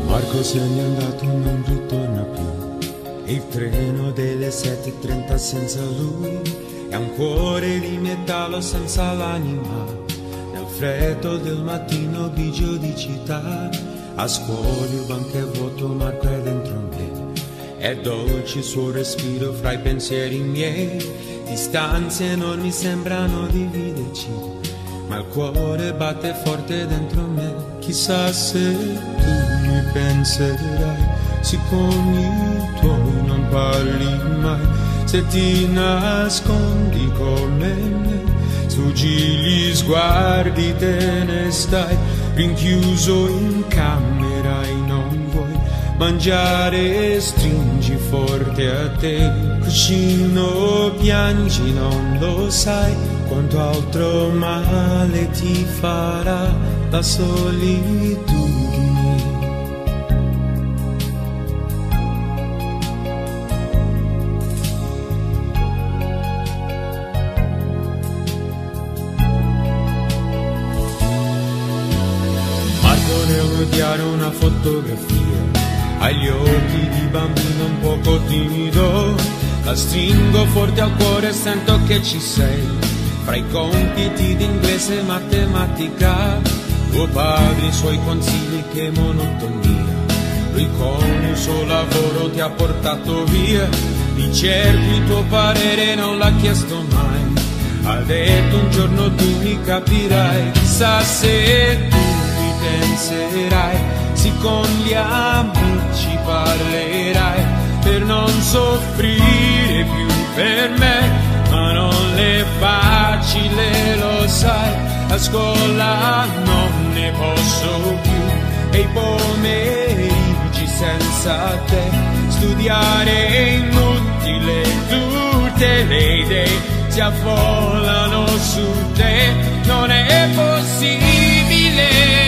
Marco se n'è andato, non ritorna più. E il treno delle 7:30 senza lui è un cuore di metallo senza l'anima. Nel freddo del mattino grigio di città, a scuola il banco è vuoto, Marco è dentro me. È dolce il suo respiro fra i pensieri miei. Distanze enormi sembrano dividerci, ma il cuore batte forte dentro me. Chissà se tu mi penserai, se con i tuoi non parli mai, se ti nascondi come me, sfuggi gli sguardi, te ne stai rinchiuso in camera e non vuoi mangiare, stringi forte a te, cuscino piangi, non lo sai quanto altro male ti farà la solitudine. Marco nell'odiare una fotografia, agli occhi di bambino un poco timido, la stringo forte al cuore e sento che ci sei. Fra i compiti di inglese e matematica, tuo padre, i suoi consigli, che monotonia. Lui con il suo lavoro ti ha portato via, di certo il tuo parere non l'ha chiesto mai. Ha detto un giorno tu mi capirai, chissà se tu mi penserai, se con gli amici parlerai, per non soffrire più per me. Ma non è facile, lo sai, a scuola non ne posso più, e i pomeriggi senza te, studiare è inutile, tutte le idee si affollano su te. Non è possibile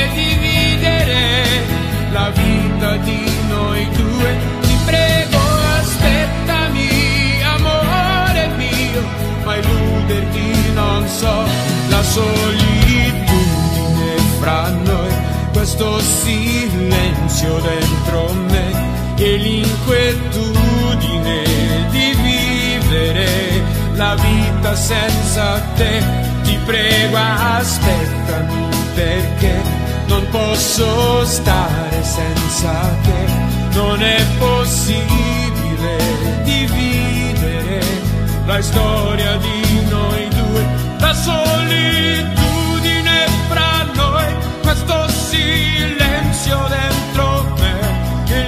dividere la vita di noi due, ti prego aspettami, amore mio, ma illuderti non so, la solitudine fra noi, questo silenzio dentro me e l'inquietudine di vivere la vita senza te. Ti prego aspettami, perché non posso stare senza te, non è possibile dividere la storia di noi due, la solitudine fra noi, questo silenzio dentro me e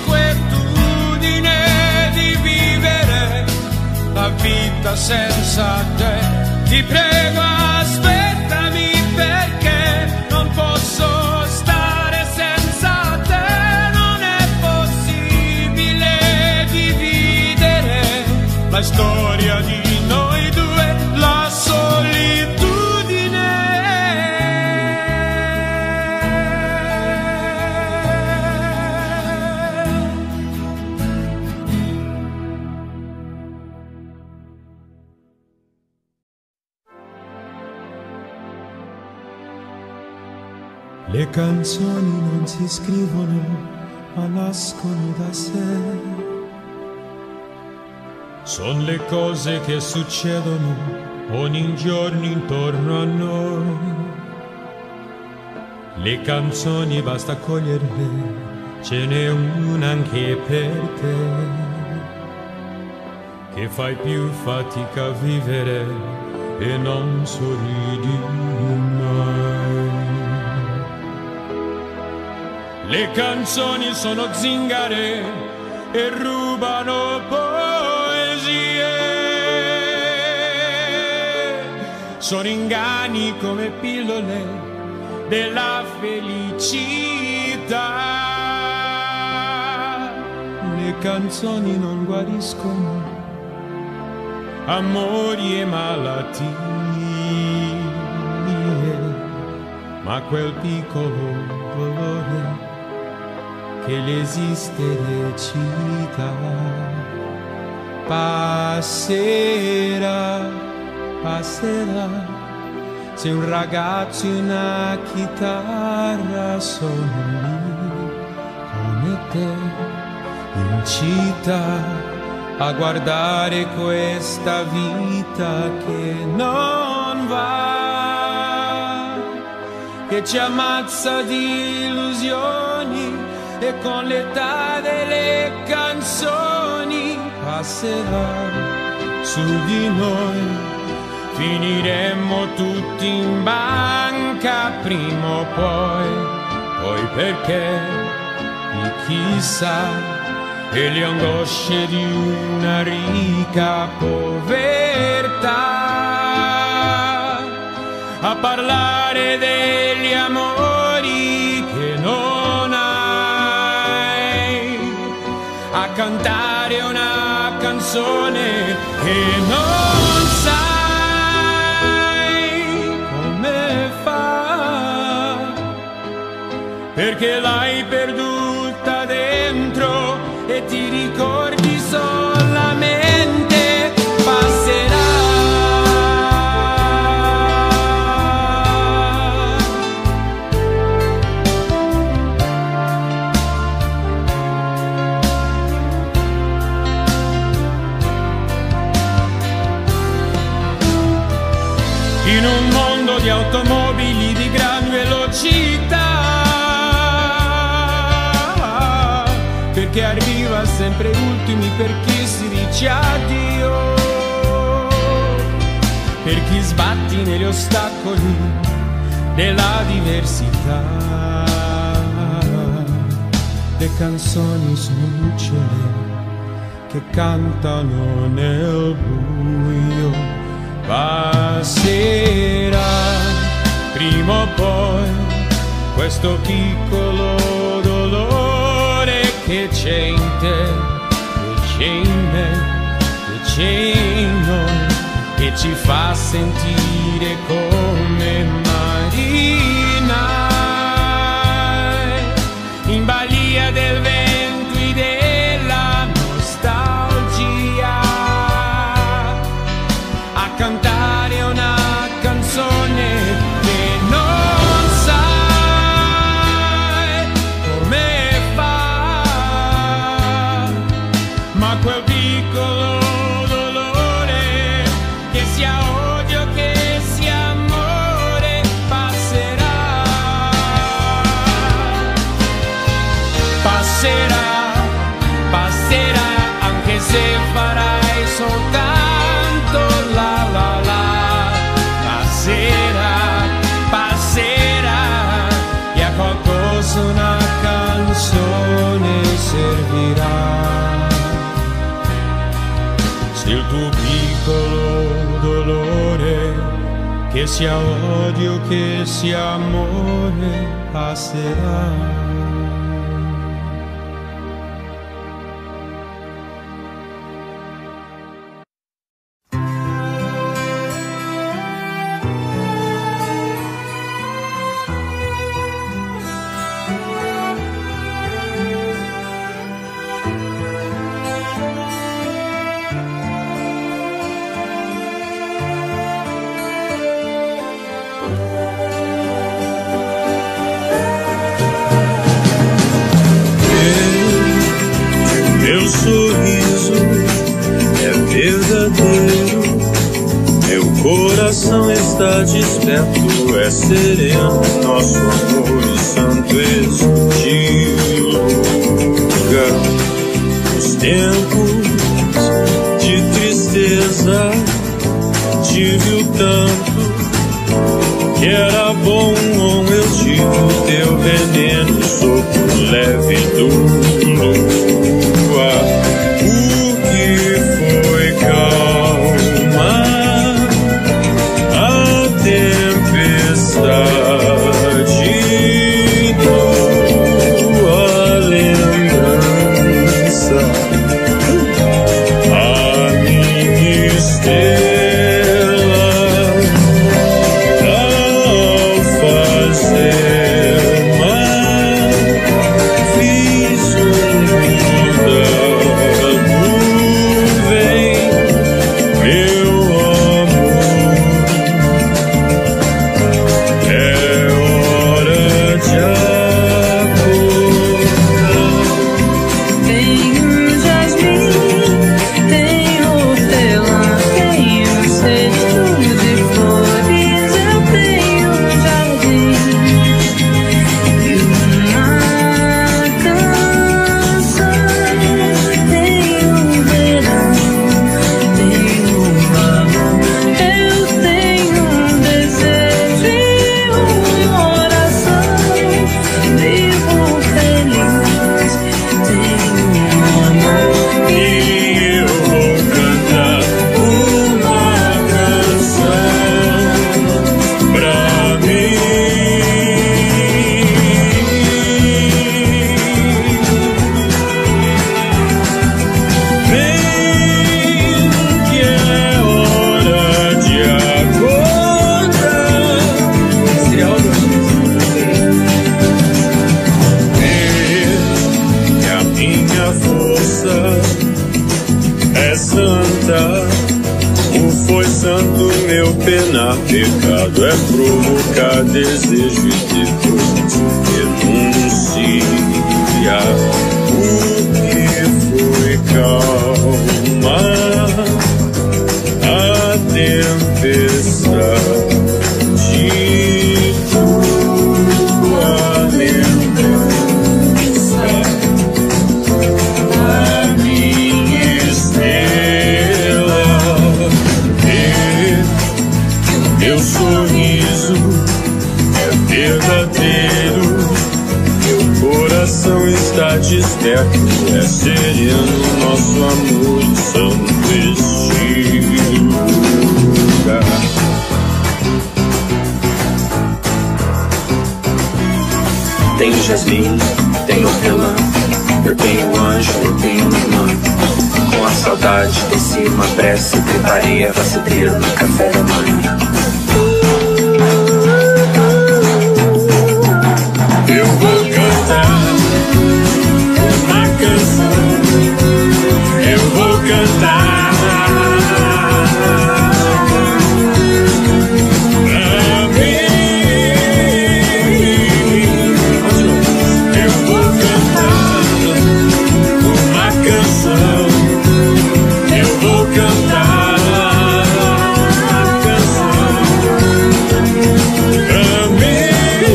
l'inquietudine di vivere la vita senza te. Ti prego aspettami, perché non posso stare senza te, non è possibile dividere la storia di noi due, la solitudine. Le canzoni non si scrivono, ma nascono da sé. Sono le cose che succedono ogni giorno intorno a noi. Le canzoni basta coglierle, ce n'è una anche per te, che fai più fatica a vivere e non sorridi mai. Le canzoni sono zingare e rubano poesie, sono inganni come pillole della felicità. Le canzoni non guariscono amori e malattie, ma quel piccolo dolore che l'esiste recita passerà, passerà. Se un ragazzo e una chitarra sono lì con notte in città a guardare questa vita che non va, che ci ammazza di illusioni e con l'età delle canzoni passerà su di noi. Finiremmo tutti in banca prima o poi perché di chissà e le angosce di una ricca povertà, a parlare degli amori che non hai, a cantare una canzone che non sai come fa, perché l'hai perduta dentro e ti ricordi solamente passerà. In un mondo di automobili di gran velocità, perché arriva sempre ultimi per chi si dice addio, per chi sbatti negli ostacoli della diversità. Le canzoni smucciole che cantano nel buio, passerà prima o poi questo piccolo dolore che c'è in te, che c'è in me, che c'è in noi, che ci fa sentire come marinai in balia del vento e della nostalgia, a cantare una canzone che non sai come fa, ma quel piccolo dolore, che sia odio, che sia amore, passerà, passerà, passerà, anche se farai soltanto la la la. Passerà, passerà, e a qualcosa una canzone servirà. Se il tuo piccolo dolore, che sia odio, che sia amore, passerà. Meu sorriso é verdadeiro, meu coração está desperto, é sereno, nosso amor e santo exulga. Nos tempos de tristeza tive o tanto que era bom, eu tive o teu veneno, sopro leve do lua. O que foi calma a tempestade, tua lembrança, a minha estrela, ao fazer mar, fiz um pena, pecado é provocar desejo e depois renunciar. O que foi calma a tempestade, tua lembrança, a minha estrela. Meu sorriso é verdadeiro, meu coração está desperto, é sereno nosso amor de santo estilo. Tenho jasmim, tenho hortelã, eu tenho anjo, eu tenho irmã. Com a saudade desci uma prece, preparei a vacideira no café da manhã. Eu vou cantar uma canção, eu vou cantar pra mim. Eu vou cantar uma canção, eu vou cantar uma canção pra mim.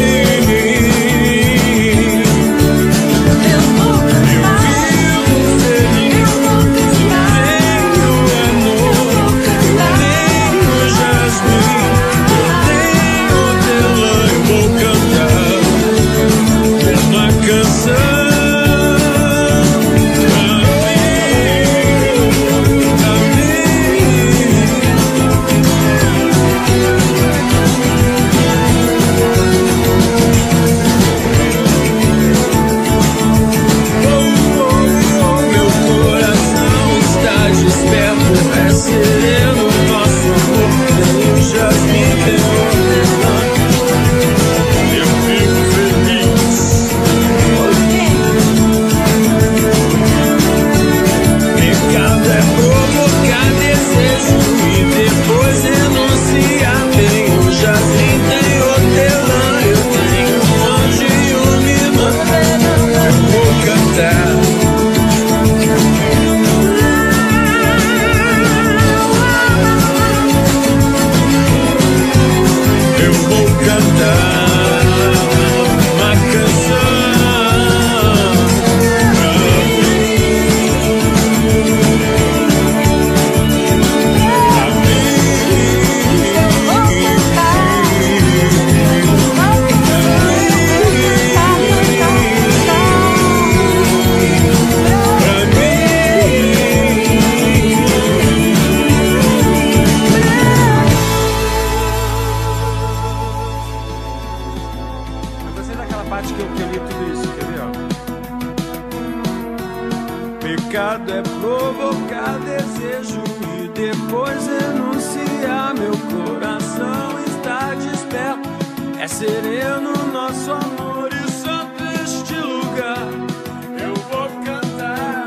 Pecado é provocar desejo e depois renunciar. Meu coração está desperto, é sereno nosso amor e santo este lugar. Eu vou cantar.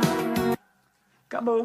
Acabou.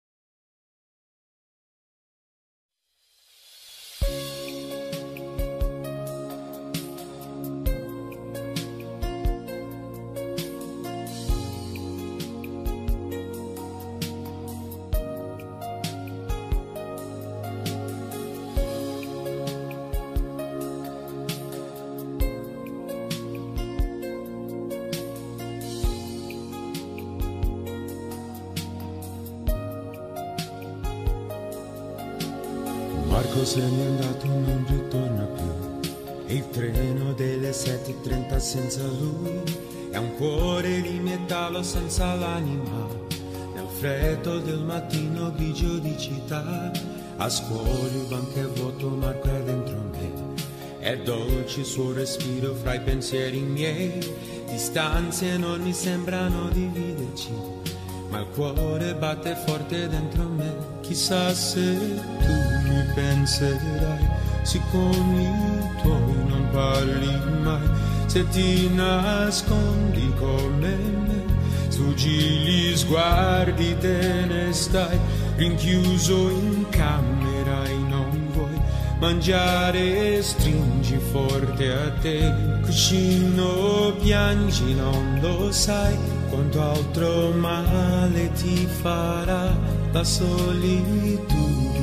Marco se n'è andato, non ritorna più, e il treno delle 7:30 senza lui è un cuore di metallo senza l'anima. Nel freddo del mattino grigio di città, a scuola il banco è vuoto, Marco è dentro me. È dolce il suo respiro fra i pensieri miei, distanze non mi sembrano dividerci, ma il cuore batte forte dentro me. Chissà se tu mi penserai, siccome i tuoi non parli mai, se ti nascondi come me, sfuggi gli sguardi, te ne stai rinchiuso in camera e non vuoi mangiare stringi forte a te, cuscino piangi, non lo sai quanto altro male ti farà la solitudine.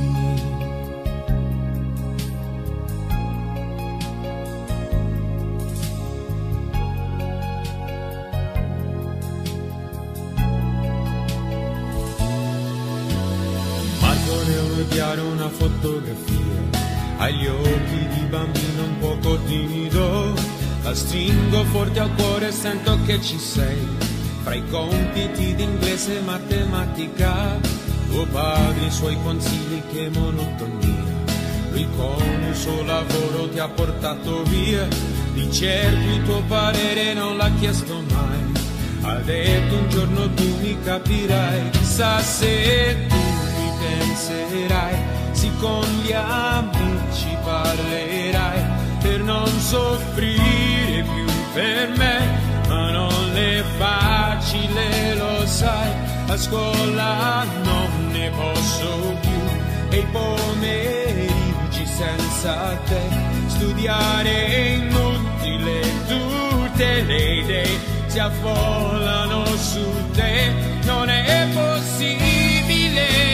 Una fotografia agli occhi di bambino un poco timido, la stringo forte al cuore e sento che ci sei, fra i compiti di inglese e matematica, tuo padre, i suoi consigli, che monotonia, lui con il suo lavoro ti ha portato via, di certo il tuo parere non l'ha chiesto mai, ha detto un giorno tu mi capirai, chissà se tu penserai, sì con gli amici parlerai, per non soffrire più per me, ma non è facile, lo sai, a scuola non ne posso più, e i pomeriggi senza te, studiare è inutile, tutte le idee si affollano su te, non è possibile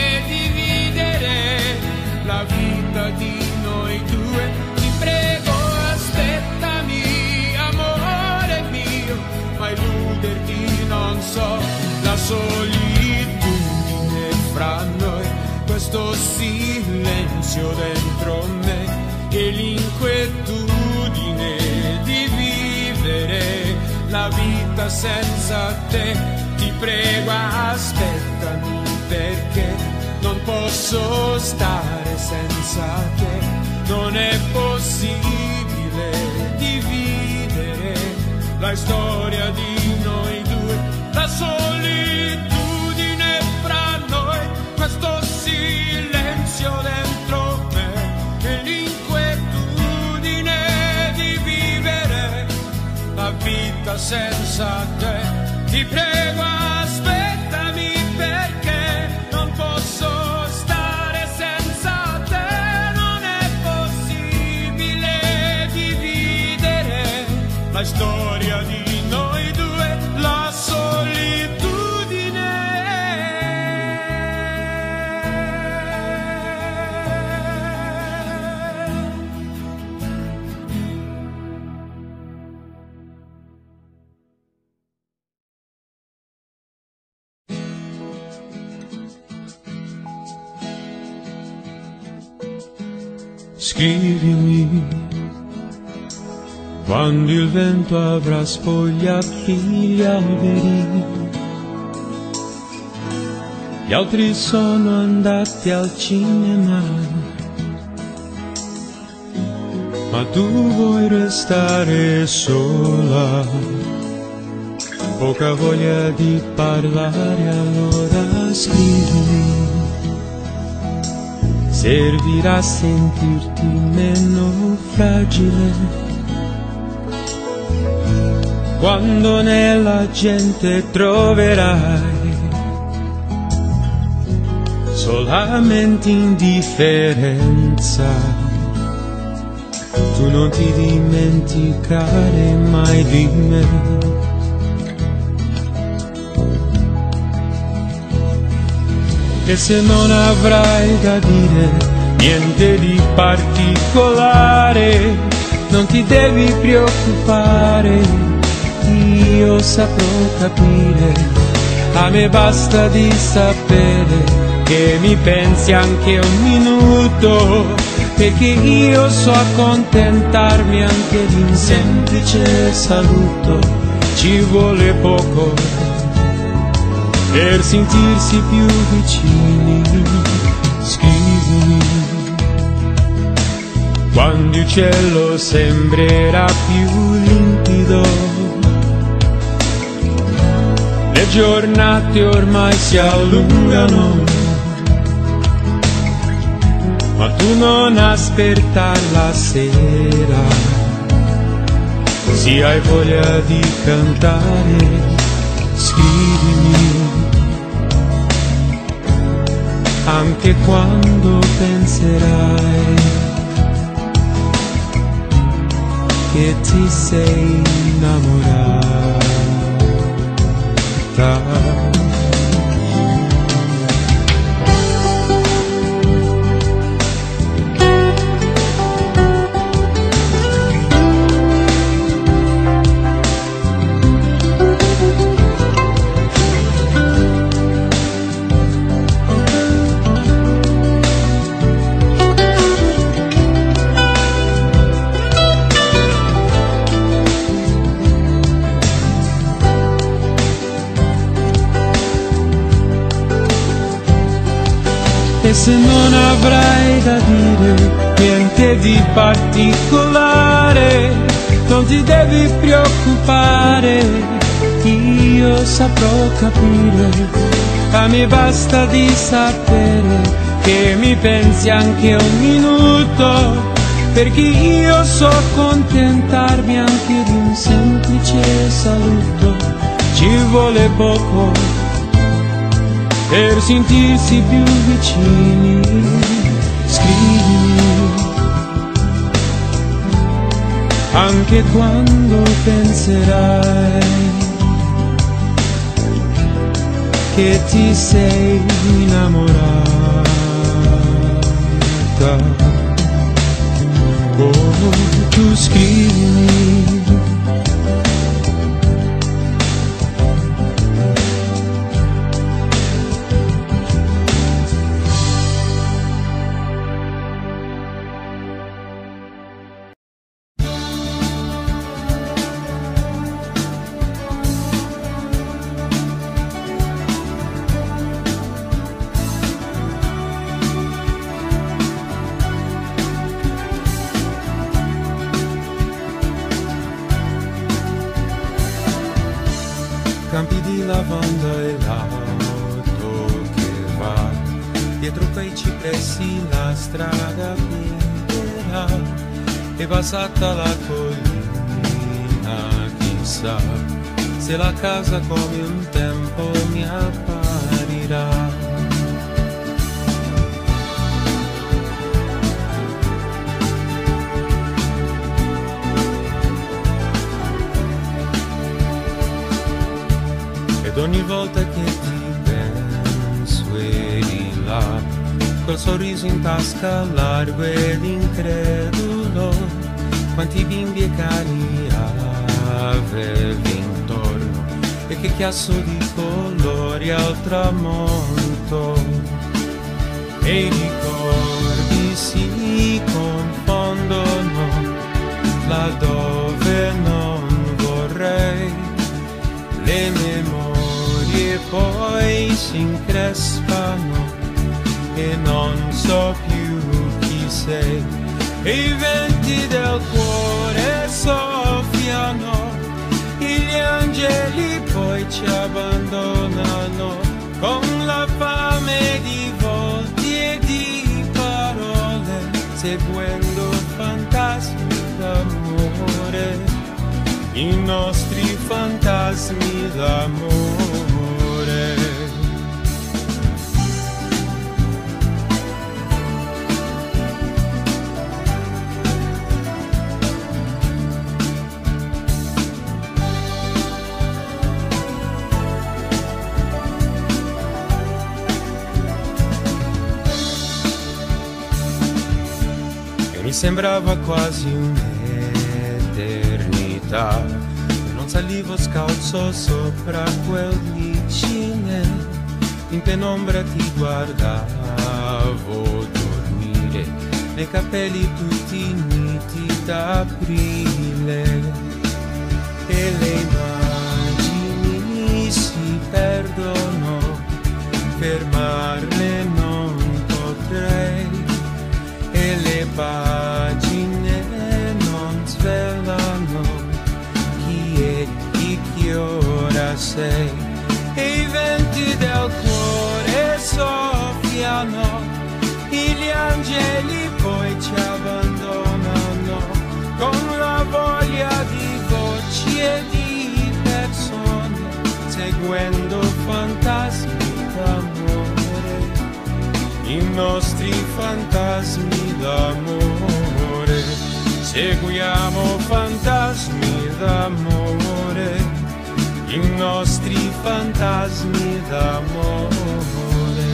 la vita di noi due, ti prego aspettami amore mio, ma illuderti non so, la solitudine fra noi, questo silenzio dentro me e l'inquietudine di vivere la vita senza te, ti prego aspettami perché non posso stare senza te, non è possibile dividere la storia di noi due, la solitudine fra noi, questo silenzio dentro me e l'inquietudine di vivere la vita senza te, ti prego aspettami perché non posso stare senza te, non è possibile dividere la storia di noi due, la solitudine. Scrivimi quando il vento avrà spogliato gli alberi, gli altri sono andati al cinema, ma tu vuoi restare sola, poca voglia di parlare, allora scrivimi. Servirà a sentirti meno fragile quando nella gente troverai solamente indifferenza. Tu non ti dimenticare mai di me. E se non avrai da dire niente di particolare, non ti devi preoccupare, io saprò capire. A me basta di sapere che mi pensi anche un minuto, perché io so accontentarmi anche di un semplice saluto. Ci vuole poco per sentirsi più vicini. Scrivimi quando il cielo sembrerà più limpido, le giornate ormai si allungano, ma tu non aspettar la sera, se hai voglia di cantare. Scrivimi anche quando penserai che ti sei innamorata. E se non avrai da dire niente di particolare, non ti devi preoccupare, io saprò capire. A me basta di sapere che mi pensi anche un minuto, perché io so accontentarmi anche di un semplice saluto. Ci vuole poco per sentirsi più vicini. Scrivimi anche quando penserai che ti sei innamorata. Oh, tu scrivimi. Campi di lavanda e l'auto che va dietro quei cipressi, la strada piena è passata la collina. Chissà se la casa come un tempo mi apparirà. Ed ogni volta che ti penso e di là, col sorriso in tasca largo ed incredulo, quanti bimbi e cani avevi intorno, e che chiasso di colori al tramonto. E i ricordi si confondono laddove non vorrei, le memorie poi si increspano e non so più chi sei, e i venti del cuore soffiano, e gli angeli poi ci abbandonano, con la fame di volti e di parole, seguendo fantasmi d'amore, i nostri fantasmi d'amore. E mi sembrava quasi un'eternità, non salivo scalzo sopra quel vicine, in penombra ti guardavo dormire, nei capelli tutti niti d'aprile, e le immagini si perdono, fermarne non potrei, e le pagine non svelano chi è e che ora sei, e i venti del cuore soffiano, e gli angeli poi ci abbandonano, con la voglia di voci e di persone, seguendo fantasmi d'amore, i nostri fantasmi d'amore. seguiamo fantasmi d'amore, i nostri fantasmi d'amore.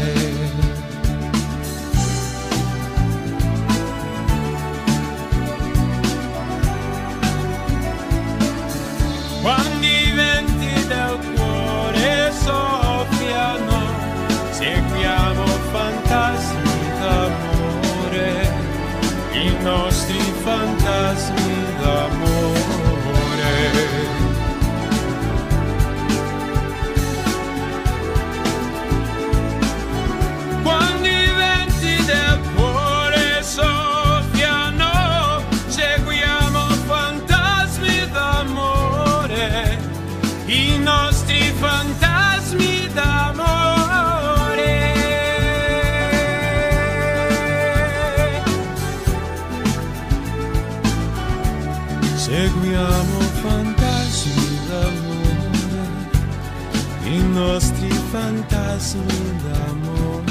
Quando i venti del cuore soffiano, seguiamo fantasmi d'amore, i nostri fantasmi d'amore. Quando i venti del cuore soffiano, seguiamo fantasmi d'amore, i nostri fantasmi d'amore. Seguiamo fantasmi d'amore, i nostri fantasmi d'amore.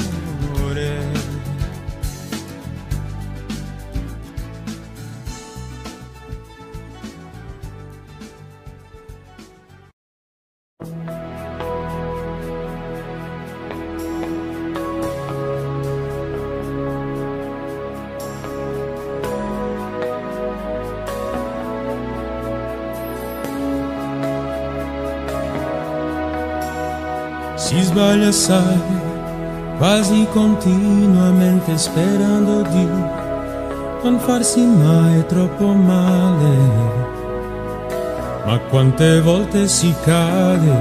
Si sbaglia sai, quasi continuamente sperando di non farsi mai troppo male, ma quante volte si cade.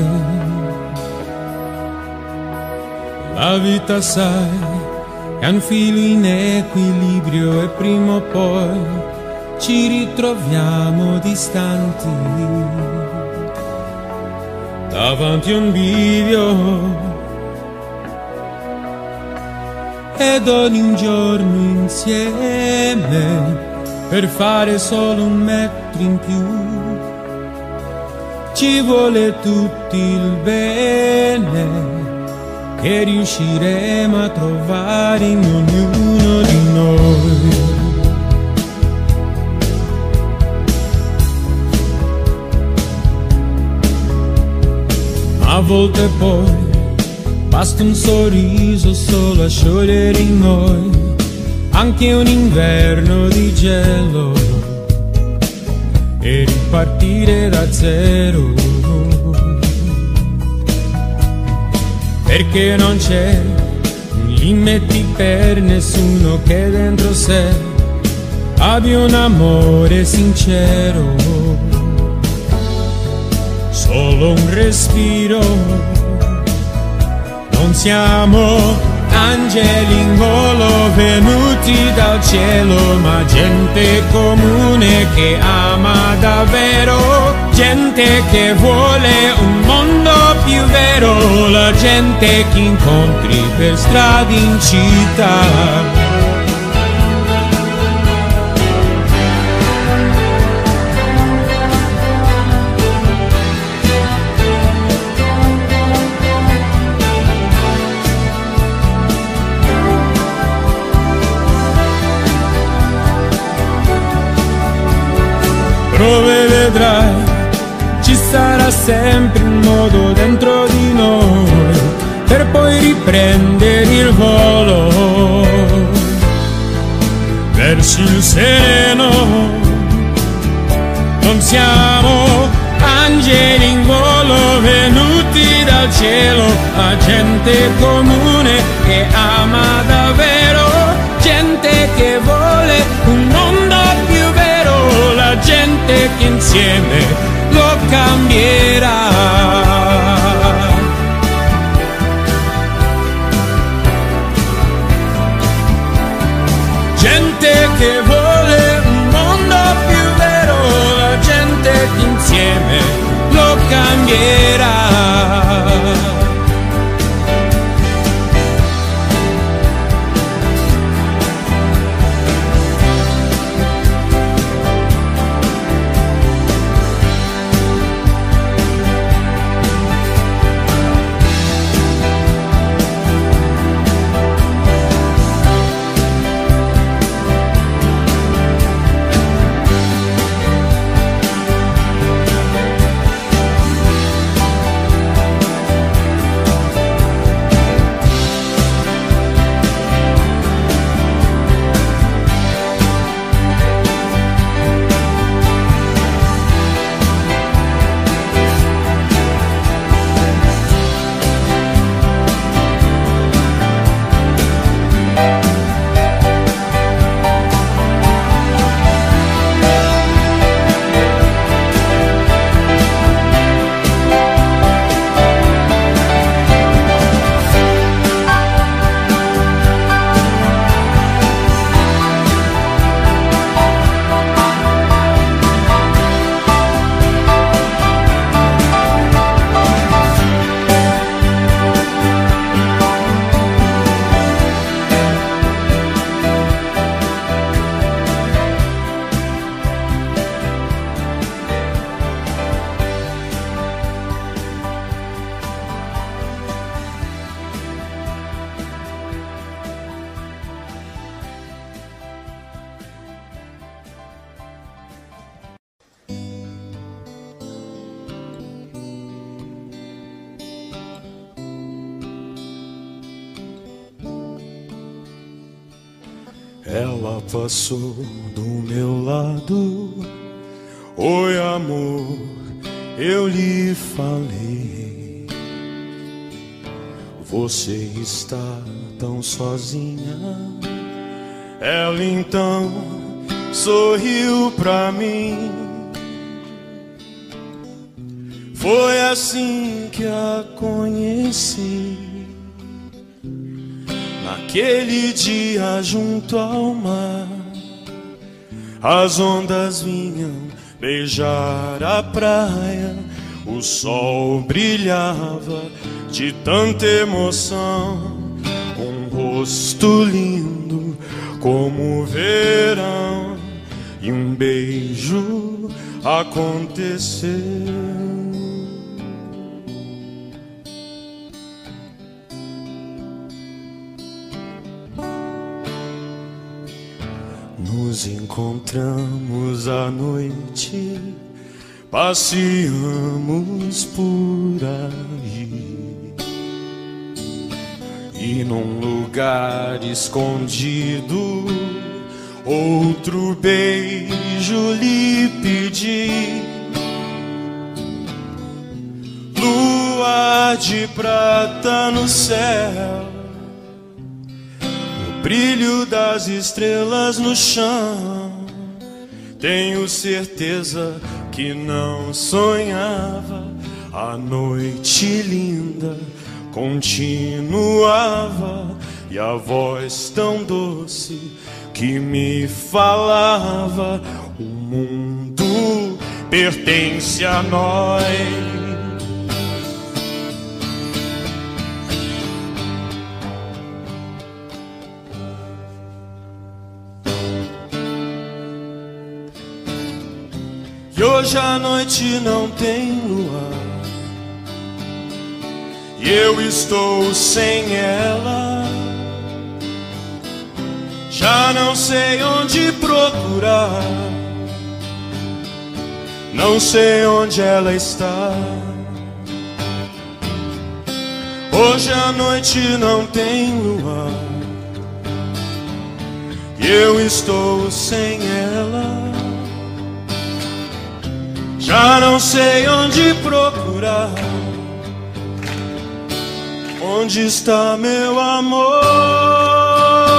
La vita sai, è un filo in equilibrio e prima o poi ci ritroviamo distanti davanti a un bivio, ed ogni giorno insieme per fare solo un metro in più ci vuole tutto il bene che riusciremo a trovare in ognuno di noi. A volte poi basta un sorriso solo a sciogliere in noi anche un inverno di gelo e ripartire da zero, perché non c'è limiti per nessuno che dentro sé abbia un amore sincero. Solo un respiro, non siamo angeli in volo venuti dal cielo, ma gente comune che ama davvero, gente che vuole un mondo più vero, la gente che incontri per strade in città. Dove vedrai, ci sarà sempre un modo dentro di noi per poi riprendere il volo verso il sereno. Non siamo angeli in volo venuti dal cielo, ma gente comune che ama davvero, gente che vuole un mondo più vero, la gente che insieme lo cambierà. Gente che vuole un mondo più vero, la gente che insieme lo cambierà. Ela passou do meu lado. Oi, amor, eu lhe falei. Você está tão sozinha. Ela então sorriu pra mim. Foi assim que a conheci. Naquele dia junto ao mar, as ondas vinham beijar a praia. O sol brilhava de tanta emoção. Um rosto lindo como o verão, e um beijo aconteceu. Nos encontramos à noite, passeamos por aí, e num lugar escondido, outro beijo lhe pedi. Lua de prata no céu, o brilho das estrelas no chão. Tenho certeza que não sonhava. A noite linda continuava, e a voz tão doce que me falava: o mundo pertence a nós. E hoje a noite não tem luar, e eu estou sem ela. Já não sei onde procurar, não sei onde ela está. Hoje a noite não tem luar, e eu estou sem ela. Já não sei onde procurar. Onde está meu amor?